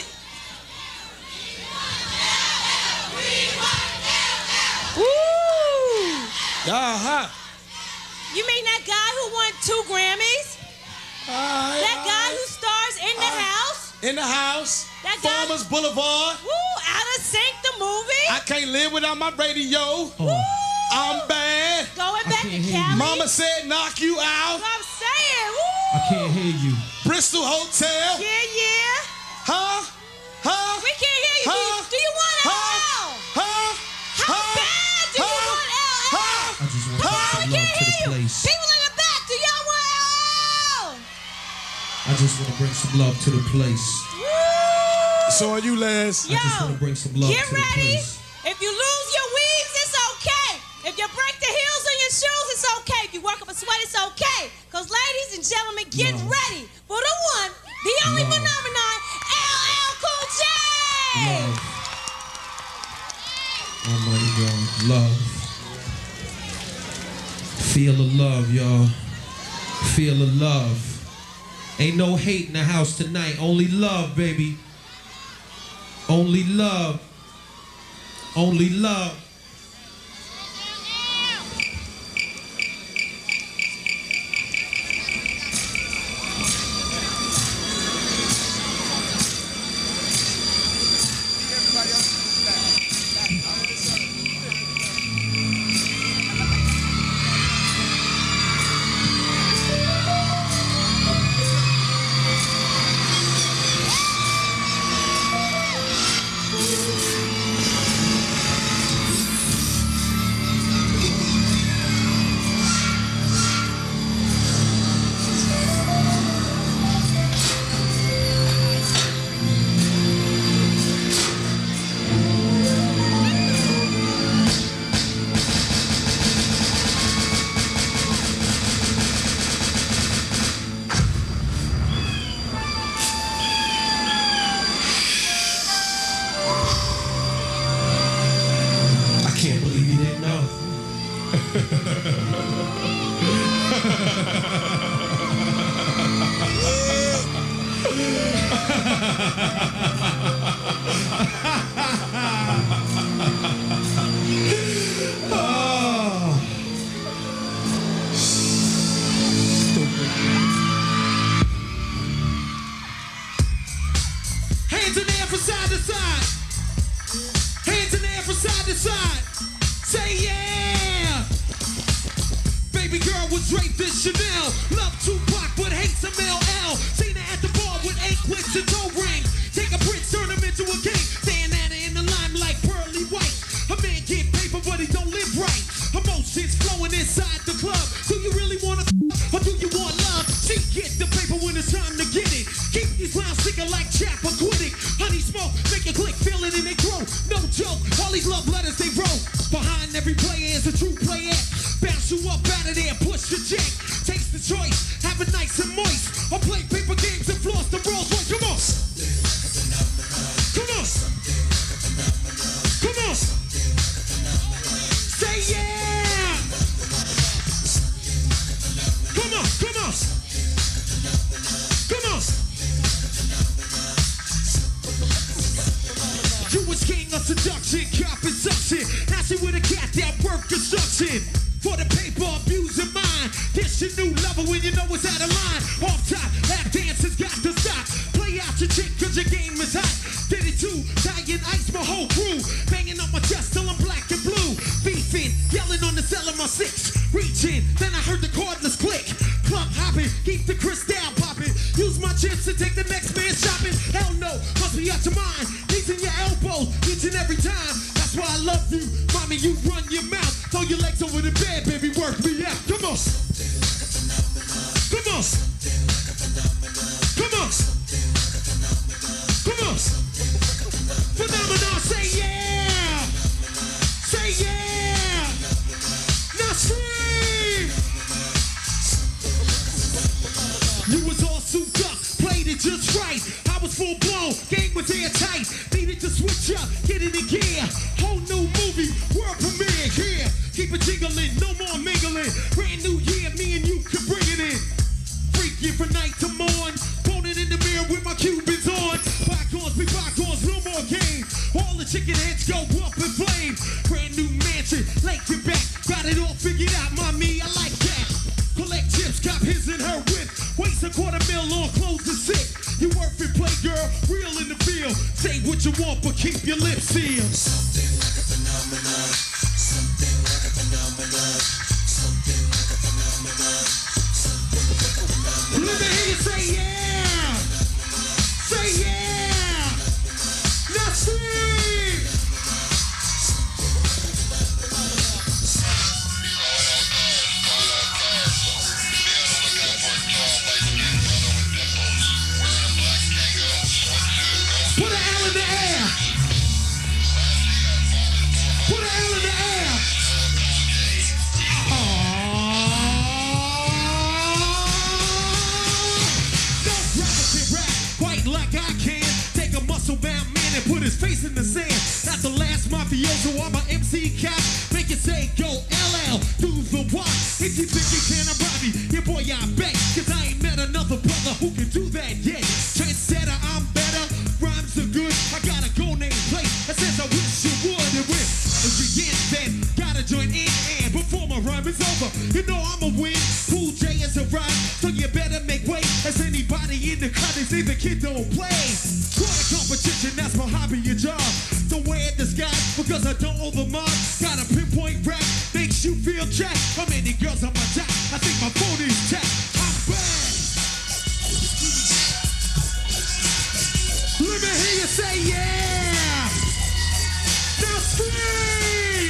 [SPEAKER 3] Woo!
[SPEAKER 2] Y'all hot.
[SPEAKER 3] You mean that guy who won 2 Grammys? That guy who stars in the house?
[SPEAKER 2] In the house.
[SPEAKER 3] That guy.
[SPEAKER 2] Farmers Boulevard.
[SPEAKER 3] Woo! Out of Sync, the movie.
[SPEAKER 2] I can't live without my radio.
[SPEAKER 3] Woo!
[SPEAKER 2] I'm bad.
[SPEAKER 3] Going back to Cali.
[SPEAKER 2] Mama said knock you out.
[SPEAKER 3] That's what I'm saying. Woo!
[SPEAKER 8] I can't hear you.
[SPEAKER 2] Bristol Hotel.
[SPEAKER 3] Yeah.
[SPEAKER 2] Huh?
[SPEAKER 3] We can't hear you. Do you want LL?
[SPEAKER 2] Huh?
[SPEAKER 3] How bad do you want LL?
[SPEAKER 5] just want to bring some love to the place.
[SPEAKER 3] People in the back, do y'all want LL?
[SPEAKER 5] I just want to bring some love to the place.
[SPEAKER 2] So are you, Les?
[SPEAKER 3] Yo,
[SPEAKER 5] I just want to bring some love
[SPEAKER 3] get
[SPEAKER 5] to the
[SPEAKER 3] ready.
[SPEAKER 5] place.
[SPEAKER 3] If you lose your weaves, it's okay. If you break the heels on your shoes, it's okay. If you work up a sweat, it's okay. Because ladies and gentlemen, get ready for the one, the only phenomenon, LL Cool J.
[SPEAKER 5] Love. Almighty God. Love. Feel the love, y'all. Feel the love. Ain't no hate in the house tonight. Only love, baby. Only love. Only love. Hands in the air from side to side. Hands in the air from side to side. Say yeah. Baby girl was draped in Chanel. Love Tupac but hates some LL. Seen her at the bar with anklets and toe rings. Take a prince, turn him into a king. Stand at her in the limelight, pearly white. A man get paper but he don't live right. Emotions flowing inside the club. Do you really want to or do you want love? She get the paper when it's time to get it. Keep these rounds sticking like Chappaquiddick. Honey smoke, make it click, feel it and they grow. No joke, all these love letters they wrote. Behind every player is a true player. Bounce you up out of there, push the jack. Takes the choice, have it nice and moist. Or play paper games and floss the Rolls Royce. Come on. Come on. Come on. Say yeah. Come on, come on. Come on. You was king of seduction, cop consumption. Now she with a cat that work construction. For the paper, abusing mine. This your new lover when you know it's out of line. Off top, lap dancers got to stop. Play out your chick cause your game is hot. Did it too, dying ice my whole crew. Banging up my chest till I'm black and blue. Beefing, yelling on the cell of my six. Reaching, then I heard the cordless click. Club hopping, keep the crystal popping. Use my chips to take the next man shopping. Hell no, must be out your mind. Knees in your elbows, each and every time. That's why I love you, mommy. You run your mouth, throw your legs over the bed, baby. Work me out. Come on, come on, come on, come on. Phenomenon, say yeah, say yeah. Now scream. You was all souped up, played it just right. I was full blown, game was airtight. Needed to switch up, get it in gear. Whole new movie, world premiere here. Keep it jingling, no more mingling. Brand new year, me and you can bring it in. Freaking from night to morn. Poning in the mirror with my Cubans on. Bygones be bygones, no more games. All the chicken heads go up in flames. Brand new mansion, lake your back. Got it all figured out, mommy, I like that. Collect chips, cop his and her whip. Waste $250,000 on clothes and sick. You worth it, play girl, real in the field. Say what you want, but keep your lips sealed. Something like a phenomenon. Something like a phenomenon. Something like a phenomenon. Something like a phenomenon. Let me hear you say yeah. Say yeah. Now scream. my rhyme is over. You know I'm a win. Cool J is a rhyme, so you better make way. As anybody in the cut is either kid don't play. Try competition, that's my hobby, your job. Don't wear disguise because I don't owe the mob. Got a pinpoint rap, makes you feel jacked. How many girls on my jack? I think my phone is tapped. I'm back. Let me hear you say yeah. Now scream.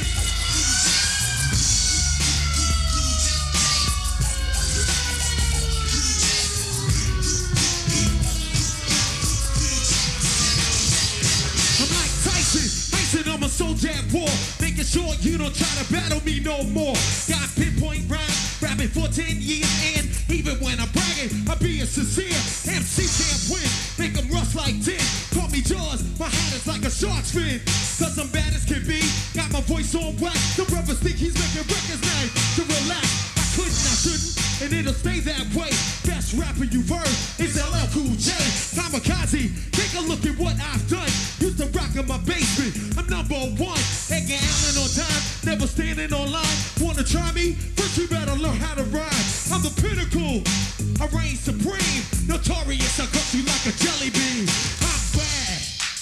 [SPEAKER 5] I'm like Tyson, I'm a soldier at war. Making sure you don't try to battle me no more. Got pinpoint rhyme, rapping for 10 years. And even when I'm bragging, I'm being sincere. MC can't win, make them rust like tin. Call me Jaws, my hat is like a shark's fin. Cause I'm bad as can be, got my voice on wax. The brothers think he's making records now to relax. I couldn't, I shouldn't, and it'll stay that way. Best rapper you've heard is LL Cool J. Kamikaze, take a look at what I've done. Used to rock in my basement, I'm number one. Edgar Allan on time, never standing on line. Wanna try me? First you better learn how to rhyme. I'm the pinnacle, I reign supreme. Notorious, I cut you like a jelly bean. I'm bad.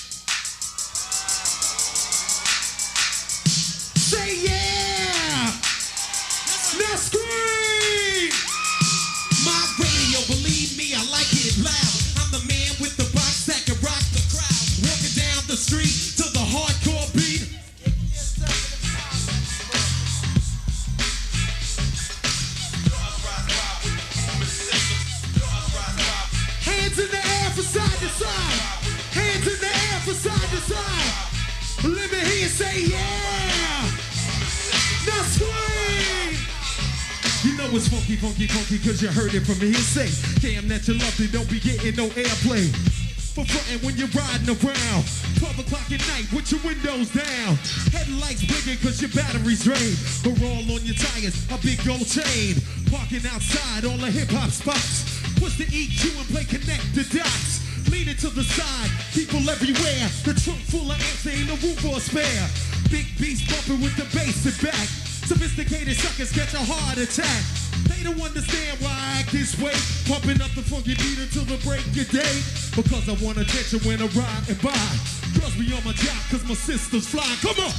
[SPEAKER 5] Say yeah! Now scream! My radio, believe me, I like it loud. I'm the man with the box that can rock the crowd. Walking down the street to the hardcore beat. Hands in the air from side to side. Hands in the air from side to side. Let me hear you say yeah. Now scream. You know it's funky, funky, funky, cause you heard it from me. Say, damn that you loved it, don't be getting no airplay. For frontin' when you're riding around 12 o'clock at night with your windows down. Headlights blinking cause your battery's drained. A roll on your tires, a big gold chain. Parking outside all the hip-hop spots. Push the EQ and play connect the dots. Leaning to the side, people everywhere. The trunk full of amps, there ain't no room for a spare. Big beats bumping with the bass and back. Sophisticated suckers catch a heart attack. They don't understand why I act this way. Pumping up the funky beat until the break of day. Because I want attention when I ride and buy. Girls be on my job cause my sister's fly. Come on!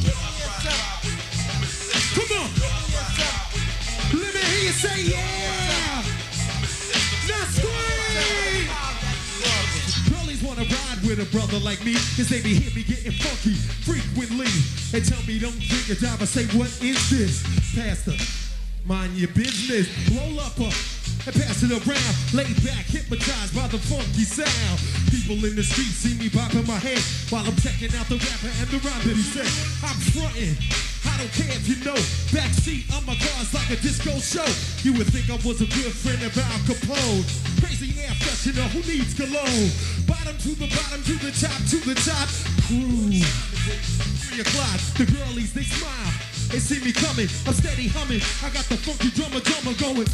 [SPEAKER 5] Come on! Let me hear you say yeah! Now scream! Girlies wanna ride with a brother like me, cause they be hear me getting funky frequently. They tell me don't drink or drive. I say, what is this? Pastor, mind your business. Roll up and pass it around. Lay back, hypnotized by the funky sound. People in the street see me bopping my head while I'm checking out the rapper and the rhyme that he said. I'm frontin', I don't care if you know. Backseat of my car's like a disco show. You would think I was a good friend of Al Capone. Crazy air freshener, who needs cologne? Bottom to the bottom, to the top, to the top. Cruise. 3 o'clock, the girlies, they smile. They see me coming, I'm steady humming. I got the funky drummer going.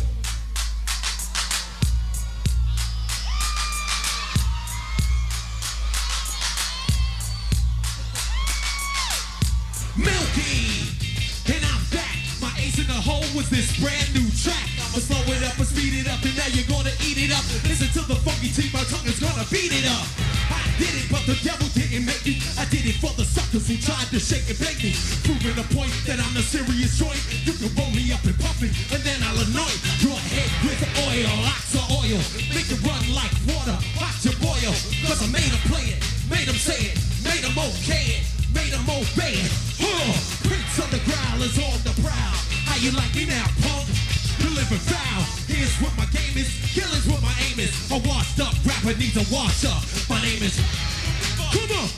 [SPEAKER 5] Milky, and I'm back. My ace in the hole was this brand new track. I'ma slow it up and speed it up, and now you're gonna eat it up. Listen to the funky team, my tongue is gonna beat it up. I did it, but the devil didn't make me. I did it for the suckers who tried to shake and bake me. Proving the point that I'm the serious joint. You can roll me up and pump me, and then I'll anoint your head with oil, lots of oil. Make it run like water, hot to boil. Cause I made them play it, made them say it, made them okay it, made them obey it. Prince of the growl is on the prowl. How you like me now, punk? You living foul. Here's what my game is, killing's what my aim is. A washed up rapper needs a wash up. My name is. Come on!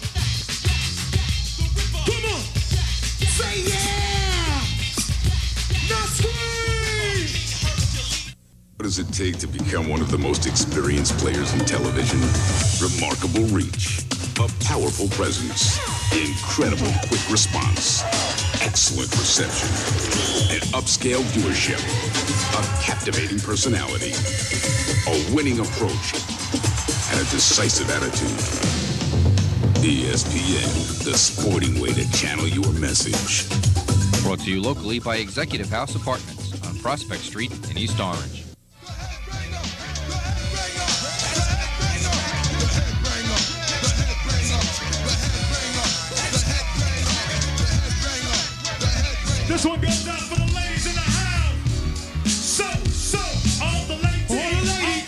[SPEAKER 5] Come on! Say yeah! Now scream!
[SPEAKER 13] What does it take to become one of the most experienced players in television? Remarkable reach, a powerful presence, incredible quick response, excellent reception, an upscale viewership, a captivating personality, a winning approach, and a decisive attitude. ESPN, the sporting way to channel your message.
[SPEAKER 14] Brought to you locally by Executive House Apartments on Prospect Street in East Orange.
[SPEAKER 5] This one goes out for the ladies in the house. So, all the ladies, all the ladies,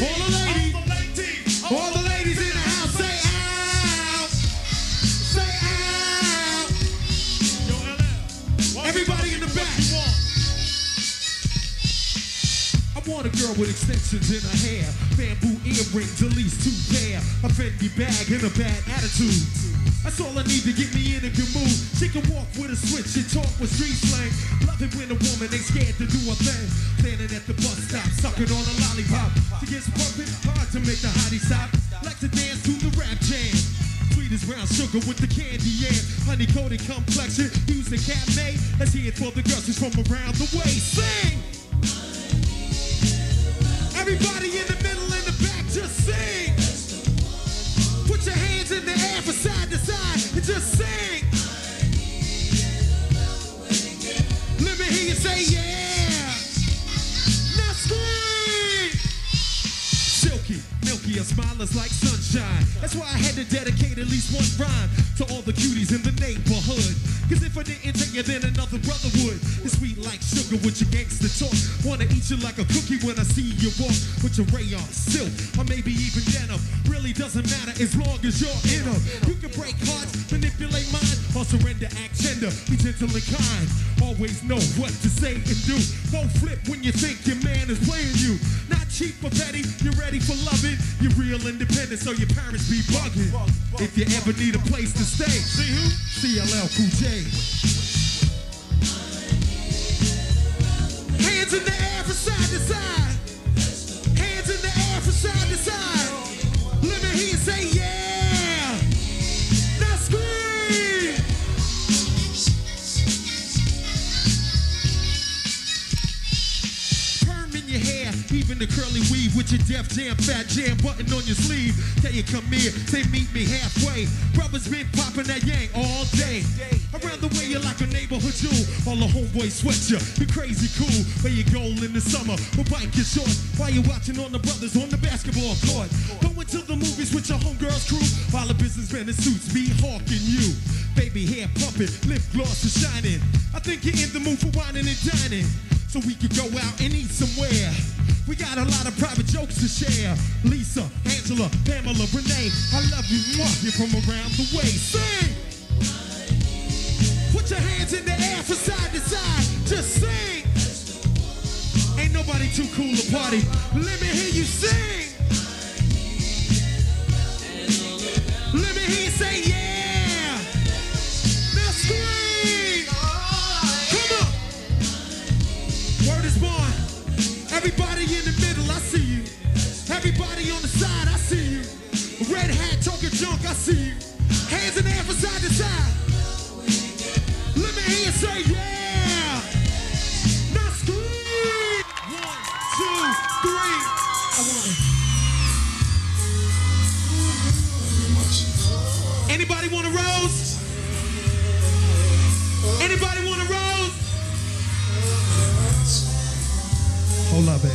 [SPEAKER 5] all the ladies in the house, say out, say out. Yo, LL, everybody in the back. I want a girl with extensions in her hair, bamboo earrings, at least 2 pair, a Fendi bag and a bad attitude. That's all I need to get me in a good mood. She can walk with a switch and talk with street slang. Love it when a woman ain't scared to do a thing. Standing at the bus stop, sucking on a lollipop. She gets pumping hard to make the hottie stop. Like to dance to the rap jam. Sweet as brown sugar with the candy and honey-coated complexion. Using Cabernet. Let's hear it for the girls who's from around the way. Sing! Everybody in the middle and the back, just sing! Put your hands in the air from side to side and just sing. Let me hear you say yeah. Now scream. Silky, milky, her smile is like sunshine. That's why I had to dedicate at least one rhyme to all the cuties in the neighborhood. Cause if I didn't take you, then another brother would. It's sweet like sugar with your gangster talk. Wanna eat you like a cookie when I see you walk with your rayon silk or maybe even denim. Really doesn't matter as long as you're in them. You can break hearts, manipulate minds, or surrender, act tender, be gentle and kind. Always know what to say and do. Don't flip when you think your man is playing you. Not cheap or petty, you're ready for loving. You're real independent, so your parents be bugging. If you ever need a place to stay, see who? CLL Cool J. Hands in the air from side to side. Hands in the air from side to side. Let me hear you say yeah. Now scream. Perm in your hair, even the curly weave with your Def Jam fat jam button on your sleeve. Tell you come here, say meet me halfway. Brothers been popping that yang all day. Around the way you're like a neighborhood jewel. All the homeboys sweat you, you're crazy cool. Where you go in the summer, but bike is short. While you watching on the brothers on the basketball court. Going to the movies with your homegirls crew. While the businessmen in suits be hawking you. Baby hair pumping, lip gloss is shining. I think you're in the mood for whining and dining. So we could go out and eat somewhere. We got a lot of private jokes to share. Lisa, Angela, Pamela, Renee, I love you, you're from around the way. Sing! Put your hands in the air from side to side. Just sing. Ain't nobody too cool to party. Let me hear you sing. Let me hear you say yeah. Now scream. Come on. Word is born. Everybody in the middle, I see you. Everybody on the side, I see you. Red hat talking junk, I see you. Hands in the air from side to side. Let me hear you say yeah. Now scream. 1, 2, 3. I want it. Anybody want a rose? Anybody want a rose?
[SPEAKER 6] Hold up, baby.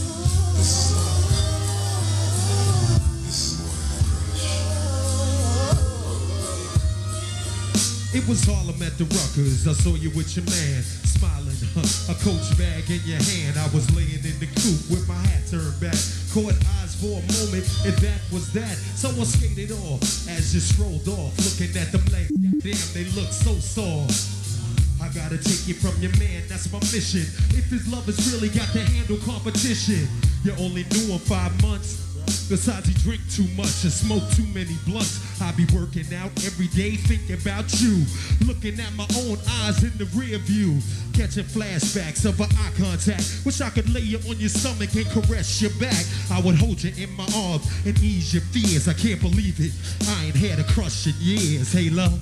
[SPEAKER 5] It was Harlem at the Ruckers. I saw you with your man, smiling, a Coach bag in your hand. I was laying in the coupe with my hat turned back. Caught eyes for a moment, and that was that. Someone skated off as you strolled off, looking at them like, damn, they look so soft. I gotta take it from your man, that's my mission. If his love has really got to handle competition, you only knew him 5 months. Besides, he drink too much and smoke too many blunts. I be working out every day thinking about you. Looking at my own eyes in the rear view. Catching flashbacks of our eye contact. Wish I could lay you on your stomach and caress your back. I would hold you in my arms and ease your fears. I can't believe it, I ain't had a crush in years. Hey, love.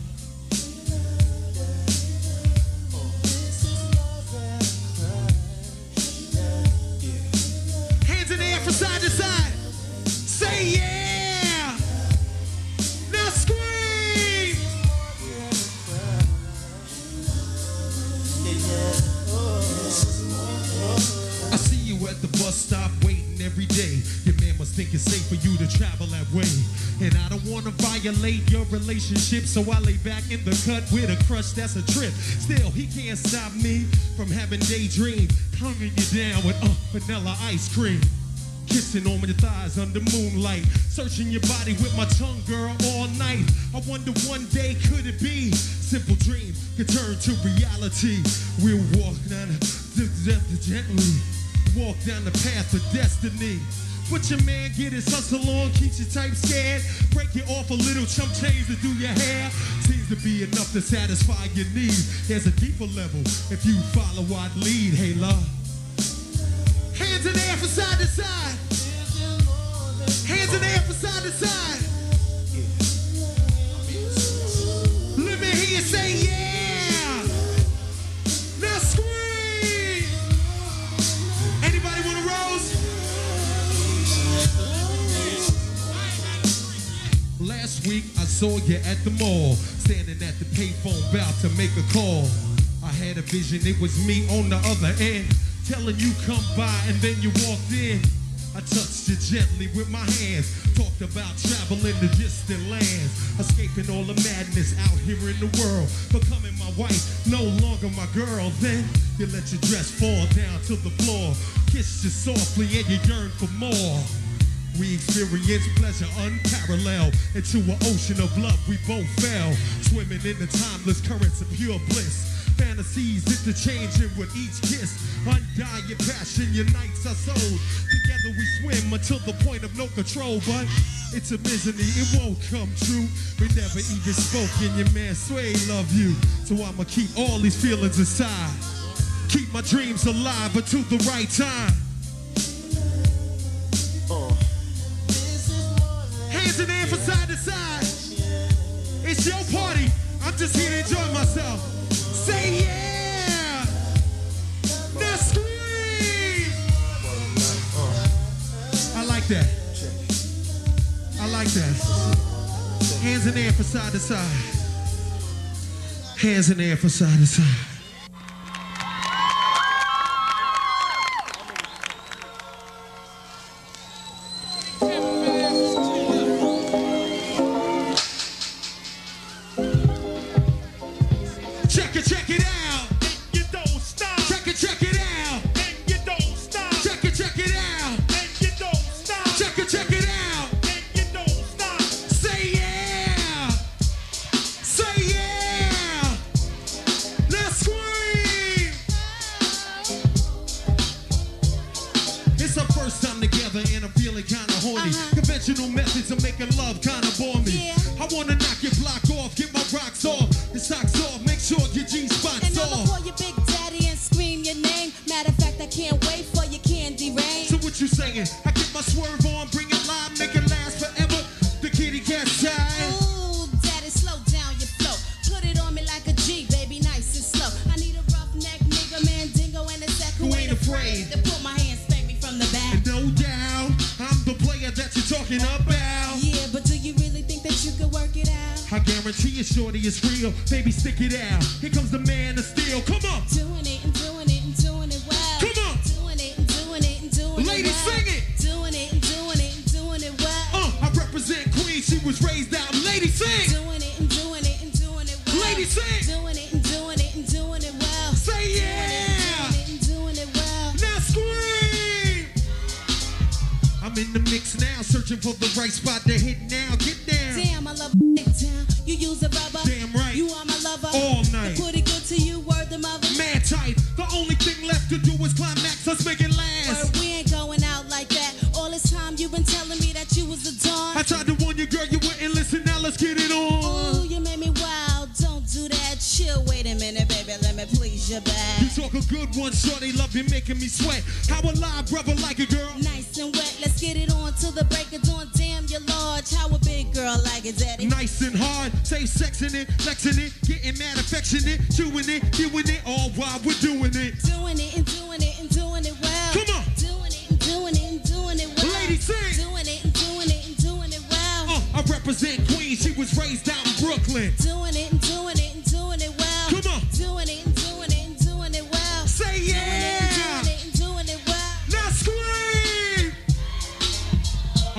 [SPEAKER 5] Hands in the air from side to side. Say yeah! Now scream! make it safe for you to travel that way. And I don't wanna violate your relationship, so I lay back in the cut with a crush that's a trip. Still, he can't stop me from having daydream, hugging you down with vanilla ice cream. Kissing on your thighs under moonlight, searching your body with my tongue, girl, all night. I wonder one day could it be simple dream could turn to reality. We'll walk down gently, walk down the path of destiny. But your man get his hustle on, keeps you type scared. Break you off a little chump change to do your hair. Seems to be enough to satisfy your need. There's a deeper level if you follow I'd lead. Hey, love. Hands in the air from side to side. Hands in the air from side to side. Let me hear you say yeah. Now scream. Anybody want a rose? Last week I saw you at the mall, standing at the payphone about to make a call. I had a vision, it was me on the other end, telling you come by and then you walked in. I touched you gently with my hands, talked about traveling to distant lands, escaping all the madness out here in the world, becoming my wife, no longer my girl. Then you let your dress fall down to the floor, kissed you softly and you yearned for more. We experienced pleasure unparalleled, into an ocean of love we both fell, swimming in the timeless currents of pure bliss. Fantasies interchanging with each kiss. Undying your passion, your nights are sold. Together we swim until the point of no control. But it's a misery, it won't come true. We never even spoke and your man Sway love you. So I'ma keep all these feelings aside, keep my dreams alive until the right time. Hands in the air from side to side. It's your party, I'm just here to enjoy myself. Say yeah! Now scream! I like that. I like that. Hands in the air from side to side. Hands in the air from side to side. Baby, stick it out. Here comes the man of steel. Come on.
[SPEAKER 15] Doing it and doing it and doing it well.
[SPEAKER 5] Come on.
[SPEAKER 15] Doing it and doing it and doing
[SPEAKER 5] Ladies,
[SPEAKER 15] it well.
[SPEAKER 5] sing it.
[SPEAKER 15] Doing it and doing it and doing it well.
[SPEAKER 5] I represent Queens. She was raised out. Ladies, sing.
[SPEAKER 15] Doing it and doing it and doing it well.
[SPEAKER 5] Ladies, sing.
[SPEAKER 15] Doing it and doing it and doing it well.
[SPEAKER 5] Say yeah.
[SPEAKER 15] Doing it and doing it well.
[SPEAKER 5] Now scream. I'm in the mix now, searching for the right spot to hit now. Get down.
[SPEAKER 15] Damn, I love it down. You use a rubber.
[SPEAKER 5] Damn right.
[SPEAKER 15] You are my lover.
[SPEAKER 5] All night.
[SPEAKER 15] Put it good to you, word the mother.
[SPEAKER 5] Man tight. The only thing left to do is climax. Let's make it last.
[SPEAKER 15] Word, we ain't going out like that. All this time you've been telling me that you was a dawn.
[SPEAKER 5] I tried to warn you, girl, you wouldn't listen. Now let's get it on.
[SPEAKER 15] Ooh, you made me wild. Don't do that. Chill. Wait a minute, baby. Let me please your back.
[SPEAKER 5] You talk a good one, shorty. Love you, making me sweat. How a live brother like a girl?
[SPEAKER 15] Nice and wet. Let's get it on till the break of dawn. Damn, you're large. How a big girl like it, daddy?
[SPEAKER 5] Nice and hard. Say sexing it, flexing it, getting mad affectionate, chewing it, doing it, all while we're doing it.
[SPEAKER 15] Doing it and doing it and doing it well.
[SPEAKER 5] Come on.
[SPEAKER 15] Doing it and doing it and doing it well.
[SPEAKER 5] Ladies, sing.
[SPEAKER 15] Doing it and doing it and doing it well.
[SPEAKER 5] I represent Queens. She was raised out in Brooklyn.
[SPEAKER 15] Doing it and doing it and doing it well.
[SPEAKER 5] Come on.
[SPEAKER 15] Doing it and doing it and doing it well.
[SPEAKER 5] Say yeah.
[SPEAKER 15] Doing it and doing it well.
[SPEAKER 5] Now scream. I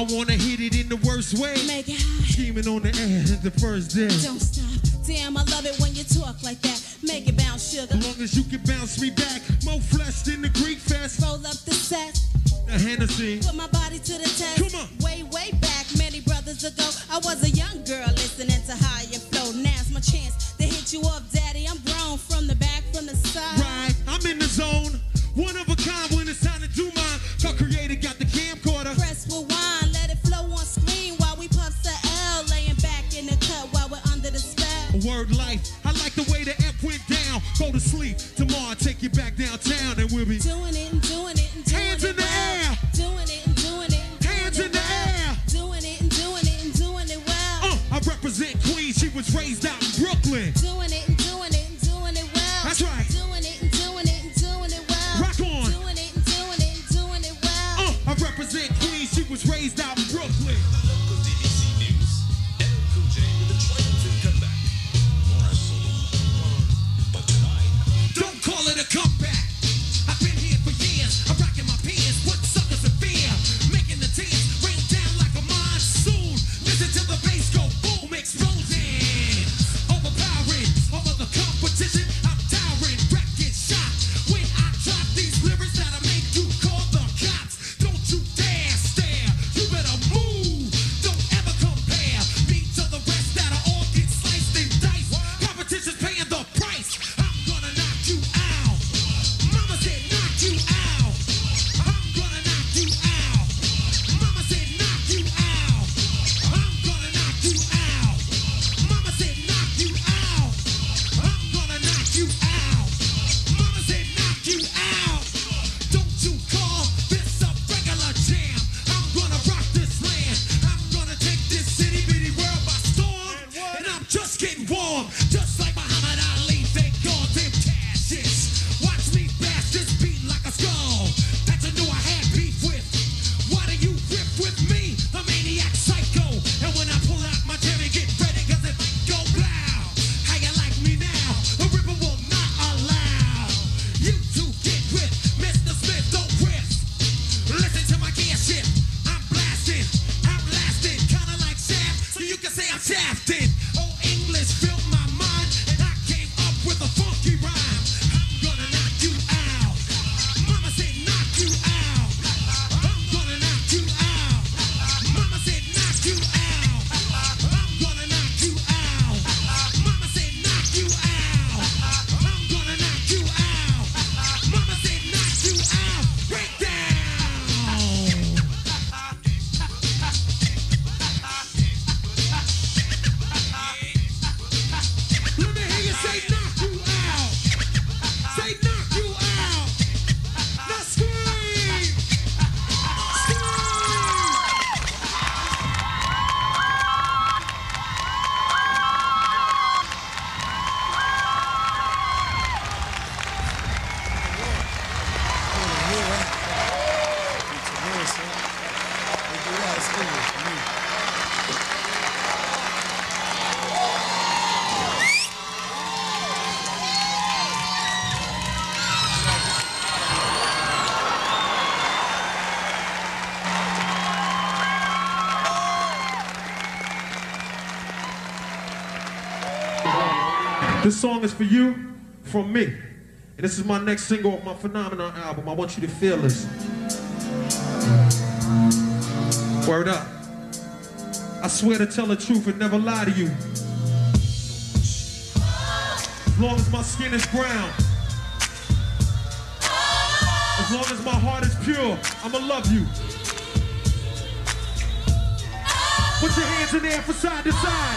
[SPEAKER 5] I wanna hit it in the worst way.
[SPEAKER 15] Make it high.
[SPEAKER 5] Scheming on the air the first day.
[SPEAKER 15] Don't stop. Damn, I love it when you talk like that. Make it bounce, sugar.
[SPEAKER 5] As long as you can bounce me back. More flesh than the Greek fest.
[SPEAKER 15] Roll up the set.
[SPEAKER 5] The Hennessy.
[SPEAKER 15] Put my body to the test.
[SPEAKER 5] Come on.
[SPEAKER 15] Way, way back, many brothers ago, I was a young girl listening to Higher Flow. Now's my chance to hit you up, daddy. I'm grown from the back, from the side.
[SPEAKER 5] Right, I'm in the zone. One of a kind when it's time to do mine. Our creator got the camcorder.
[SPEAKER 15] Press rewind, let it flow on screen while we puff the L. Laying back in the cut while we're under the spell.
[SPEAKER 5] Word life, I like the way the F went down. Go to sleep, tomorrow I'll take you back downtown and we'll be
[SPEAKER 15] doing it and doing it and doing
[SPEAKER 5] hands
[SPEAKER 15] it
[SPEAKER 5] in the
[SPEAKER 15] well.
[SPEAKER 5] air.
[SPEAKER 15] Doing it and doing it and doing
[SPEAKER 5] Hands
[SPEAKER 15] it
[SPEAKER 5] in the
[SPEAKER 15] well.
[SPEAKER 5] air.
[SPEAKER 15] Doing it and doing it and doing it well.
[SPEAKER 5] I represent Queens, she was raised out in Brooklyn.
[SPEAKER 15] Doing it and doing it and doing it well.
[SPEAKER 5] That's right.
[SPEAKER 15] Doing it and doing it and doing it well.
[SPEAKER 5] Rock on.
[SPEAKER 15] Doing it and doing it and doing it well.
[SPEAKER 5] I represent Queens, she was raised out in Brooklyn. Don't call it a comeback. I've been here for years. I'm rocking my pants, put suckers in fear. Making the dance rain down like a monsoon. Listen to the bass go boom, exploding. Overpowering over the competition. I'm towering, rap get shot. When I drop these lyrics that'll make you call the cops. Don't you dare stare. You better move. Don't ever compare me to the rest that'll all get sliced and diced. Competition's paying the price. I'm gonna knock you out. Mama said knock you out. I'm gonna knock you out. Mama said knock you out. I'm gonna knock you out. Mama said knock you out. I'm gonna knock you out. Mama said knock you out. Don't you call this a regular jam. I'm gonna rock this land. I'm gonna take this itty bitty world by storm. And I'm just getting warm. Just like Muhammad Ali, thank God them cashes. Watch me bash this beat like a skull. That's a new I had beef with. Why do you rip with me? A maniac psycho. And when I pull out my Jerry, get ready, cause it might go blow. How you like me now? A ripper will not allow you to get with Mr. Smith, don't riff. Listen to my gear shift. I'm blasting, I'm lasting, kinda like Shaft, so you can say I'm shafted. Oh, English filled my mind, and I came up with a funky rhyme. I'm gonna knock you out. Mama said knock you out. I'm gonna knock you out. Mama said knock you out. I'm gonna knock you out. Mama said knock you out. I'm gonna knock you out. Mama said knock you out. Break down. Let me hear you say knock you out. Say knock you out. Now scream. Scream. This song is for you, from me. And this is my next single of my Phenomenon album. I want you to feel this. Word up. I swear to tell the truth and never lie to you. As long as my skin is brown, as long as my heart is pure, I'ma love you. Put your hands in the air from side to side.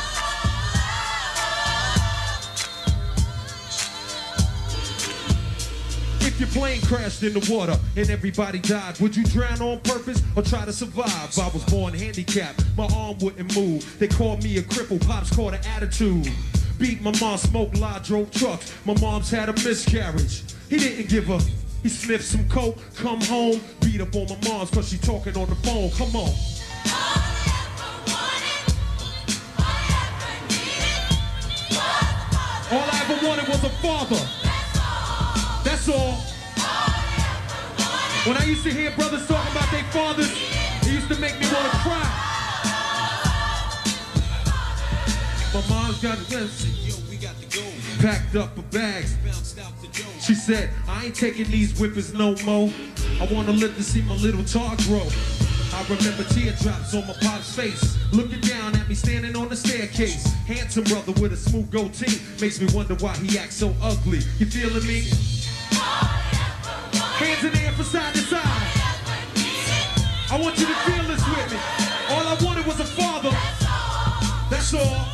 [SPEAKER 5] If your plane crashed in the water and everybody died, would you drown on purpose or try to survive? I was born handicapped, my arm wouldn't move. They called me a cripple, pops called an attitude. Beat my mom, smoked lie, drove trucks. My mom's had a miscarriage. He didn't give a. He sniffed some coke, come home, beat up on my mom's cause she talking on the phone. Come on. All I ever wanted was a father. That's all. When I used to hear brothers talking about their fathers, they used used to make me wanna cry. My mom's got this. Packed up her bags. She said, I ain't taking these whippers no more. I wanna live to see my little tar grow. I remember teardrops on my pop's face, looking down at me standing on the staircase. Handsome brother with a smooth goatee, makes me wonder why he acts so ugly. You feeling me? Hands in the air from side to side. I want you to feel this with me. All I wanted was a father. That's all.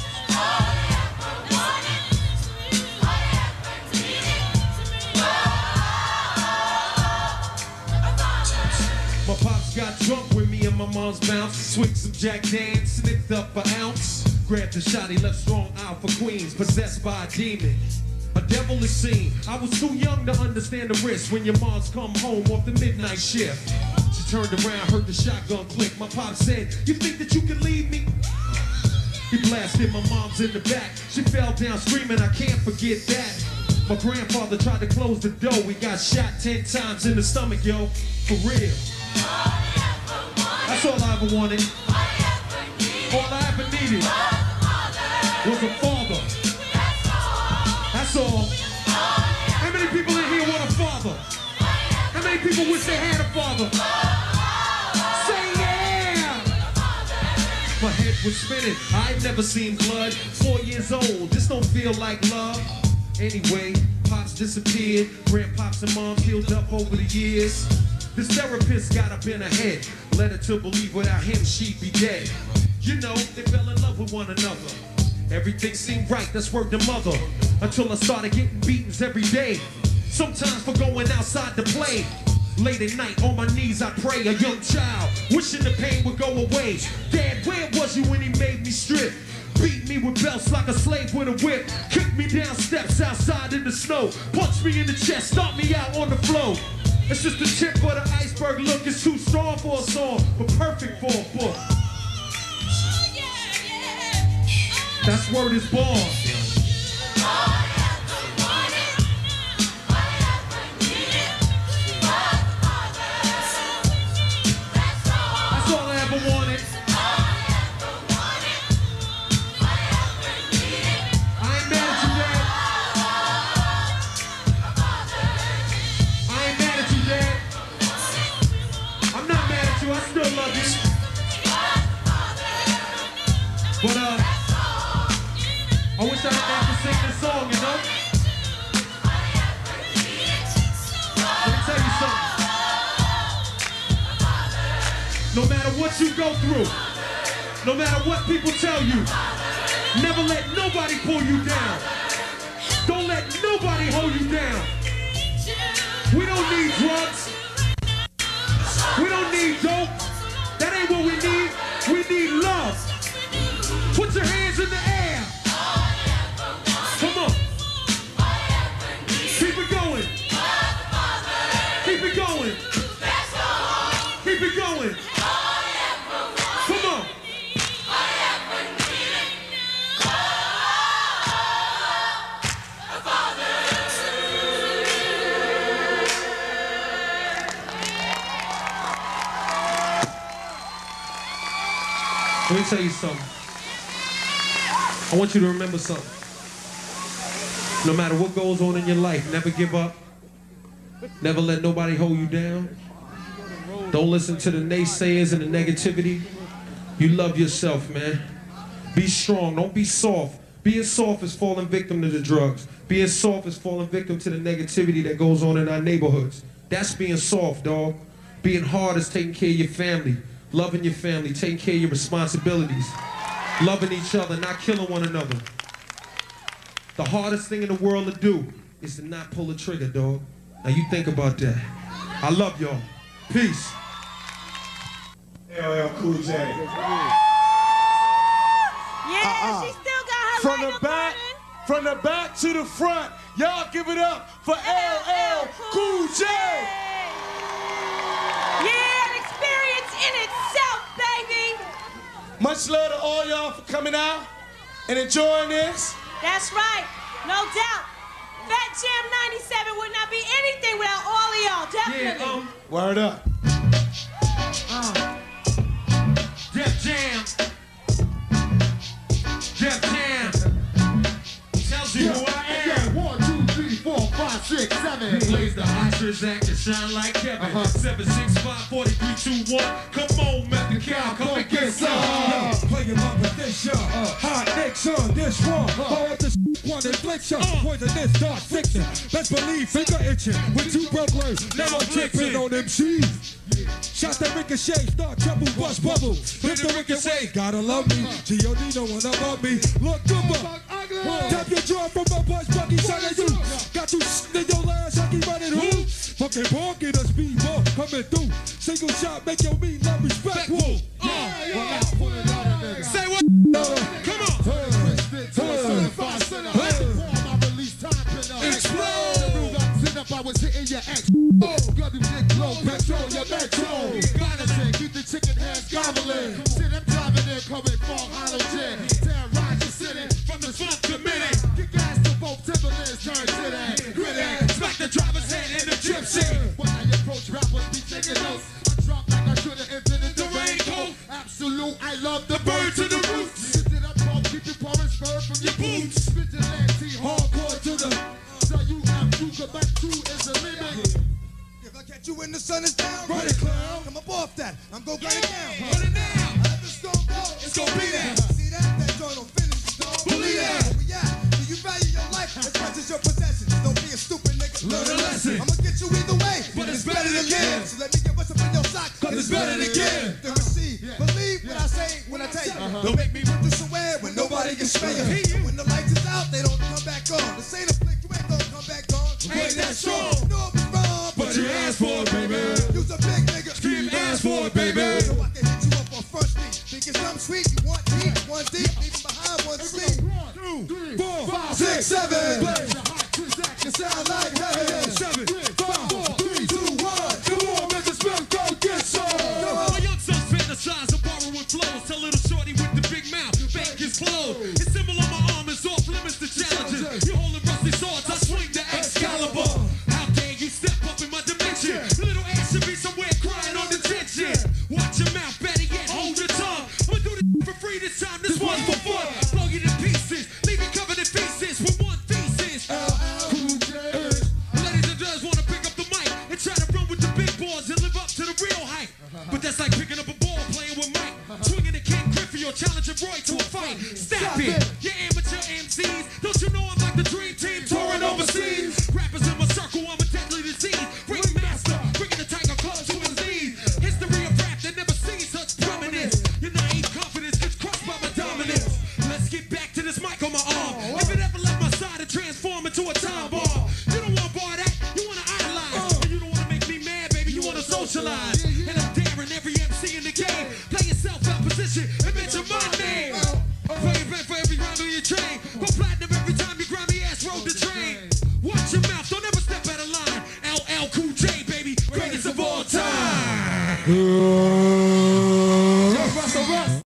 [SPEAKER 5] My pops got drunk with me and my mom's bounce. Swigged some Jack Dan, sniffed up an ounce. Grabbed a shot, he left strong out for Queens. Possessed by a demon, a devilish scene. I was too young to understand the risk when your moms come home off the midnight shift. She turned around, heard the shotgun click. My pop said, you think that you can leave me? He blasted my mom's in the back. She fell down screaming, I can't forget that. My grandfather tried to close the door. We got shot 10 times in the stomach, yo. For real. That's all I ever wanted. All I ever needed was a father. That's all. How many people in here want a father? How many people wish they had a father? Say yeah! My head was spinning. I'd never seen blood. 4 years old. This don't feel like love. Anyway, pops disappeared. Grandpops and moms healed up over the years. This therapist got up in her head, led her to believe without him she'd be dead. You know, they fell in love with one another. Everything seemed right, that's word to mother. Until I started getting beatings every day. Sometimes for going outside to play. Late at night, on my knees I pray. A young child, wishing the pain would go away. Dad, where was you when he made me strip? Beat me with belts like a slave with a whip. Kicked me down steps outside in the snow. Punched me in the chest, stomped me out on the floor. It's just the tip of the iceberg. Look, it's too strong for a song, but perfect for a book. That's word is born. That's all I ever wanted. I ain't mad at you, Dad. I ain't mad at you, Dad. I'm not mad at you. I still love you. But I wish I didn't have to sing this song, you know? Let me tell you something. No matter what you go through, no matter what people tell you, never let nobody pull you down. Don't let nobody hold you down. We don't need drugs. We don't need dope. That ain't what we need. We need love. Put your hands in the air. Come on. Keep it going. Keep it going. Keep it going. Come on. Let me tell you something. I want you to remember something. No matter what goes on in your life, never give up. Never let nobody hold you down. Don't listen to the naysayers and the negativity. You love yourself, man. Be strong. Don't be soft. Being soft is falling victim to the drugs. Being soft is falling victim to the negativity that goes on in our neighborhoods. That's being soft, dog. Being hard is taking care of your family. Loving your family, taking care of your responsibilities. Loving each other, not killing one another. The hardest thing in the world to do is to not pull the trigger, dog. Now you think about that. I love y'all. Peace.
[SPEAKER 2] LL Cool J.
[SPEAKER 3] Yeah, she still got her
[SPEAKER 2] From the back, from the back to the front. Y'all give it up for LL Cool J.
[SPEAKER 3] Yeah, an experience in itself, baby.
[SPEAKER 2] Much love to all y'all for coming out and enjoying this.
[SPEAKER 3] That's right, no doubt. Fat Jam 97 would not be anything without all of y'all, definitely.
[SPEAKER 2] Word up.
[SPEAKER 5] He plays the ostrich act and shine like Kevin. 7, 6, 5, 4, 3, 2, 1. Come on, Method Cow, come and get some.
[SPEAKER 7] Playing my position, hot Nixon, this one. All this one infliction, poisonous dark fiction. Best believe finger itching with 2 burglars. Now I'm tripping on MCs. Shot that ricochet, start trouble, bust bubble. Hit the wicked way, gotta love me. G.O.D. no one above me. Look good, tap your jaw from my bus buggy, son of you. Got you in your last, I keep running who? Fucking barking a speedball coming through. Single shot, make your mean love respectful.
[SPEAKER 5] Say what? Come on.
[SPEAKER 4] I was hitting your ex. Got him dick low, petrol your metro. Gotta say, keep the chicken hands gobbling. Shit, I'm driving in, coming from Hollow-Jen. Terrorize the city from the front committee. Kick ass to both Timberlands, turn to that. Gritty, smack the driver's head in the gypsy. When I approach rappers, be taking notes. I drop like I should've entered in the raincoat. Absolute, I love the bird to the roots. Sit it up, pump, keep your porridge spur from your boots. Vigilante, hardcore to the. So you have to back to is the limit. If I catch you when the sun is down, run it, clown. Come up off that, I'm gon' gun it down. Run it now. Let the storm go, it's gon' be there. See that? That joint don't finish, don't believe that. Where we at? Do you value your life as much as your possessions? Don't be a stupid nigga. Learn a lesson. I'ma get you either way, but it's better to live. So let me get what's up in your sock, cause it's better to give than receive. Believe what I say when I tell you. Don't make me put this away when nobody can smell you. When the lights is out, they don't come back on. This ain't a flick, you ain't gonna come back on. Ain't that strong? No, it was wrong, but you asked for it, baby. You's a big nigga, scream ask for it, baby. So I can hit you up on front street. Think it's something sweet, you want heat, one deep, leaving behind one sleep. 1, 2, 3, 4, 5, 6, 7. Blaze the hot twist act and sound like heaven. 7, 5, 4, 3, 2, 1. Come on, Mr. Smith, go get some.
[SPEAKER 5] My young sons fantasize of borrowing flows. Tell little shorty with the big mouth, fake his clothes. His symbol on my arm is off limits to challenges. You holding rusty swords, I swing the Excalibur. How dare you step up in my dimension? Little ass should be somewhere crying on detention. Watch your mouth, better yet, hold your tongue. I'ma do this for free this time, this one's for fun. Blow you to pieces, leave you covered in pieces with one thesis. Ladies and gents wanna pick up the mic and try to run with the big boys and live up to the real hype. But that's like picking up a ball, playing with Mike. Swinging a Ken Griffey or challenging Roy to a fight. Stop it, you amateur MCs. Don't you know I'm like the dream team touring overseas? Rappers in my circle, I'm a deadly disease. Ring master, bringing the Tiger Club to his knees. History of rap that never seen such prominence. Your naive confidence gets crushed by my dominance. Let's get back to this mic on my arm. If it ever left my side, it transform into a time bomb. You don't want bar that, you wanna idolize. And you don't wanna make me mad, baby, you wanna socialize. And I'm daring every MC in the game. Play yourself out position and mention my name. Play it back for every rhyme on your train. Go platinum every time you grimy ass road the train. Watch your mouth, don't ever step out of line. LL Cool J, baby, greatest of all time.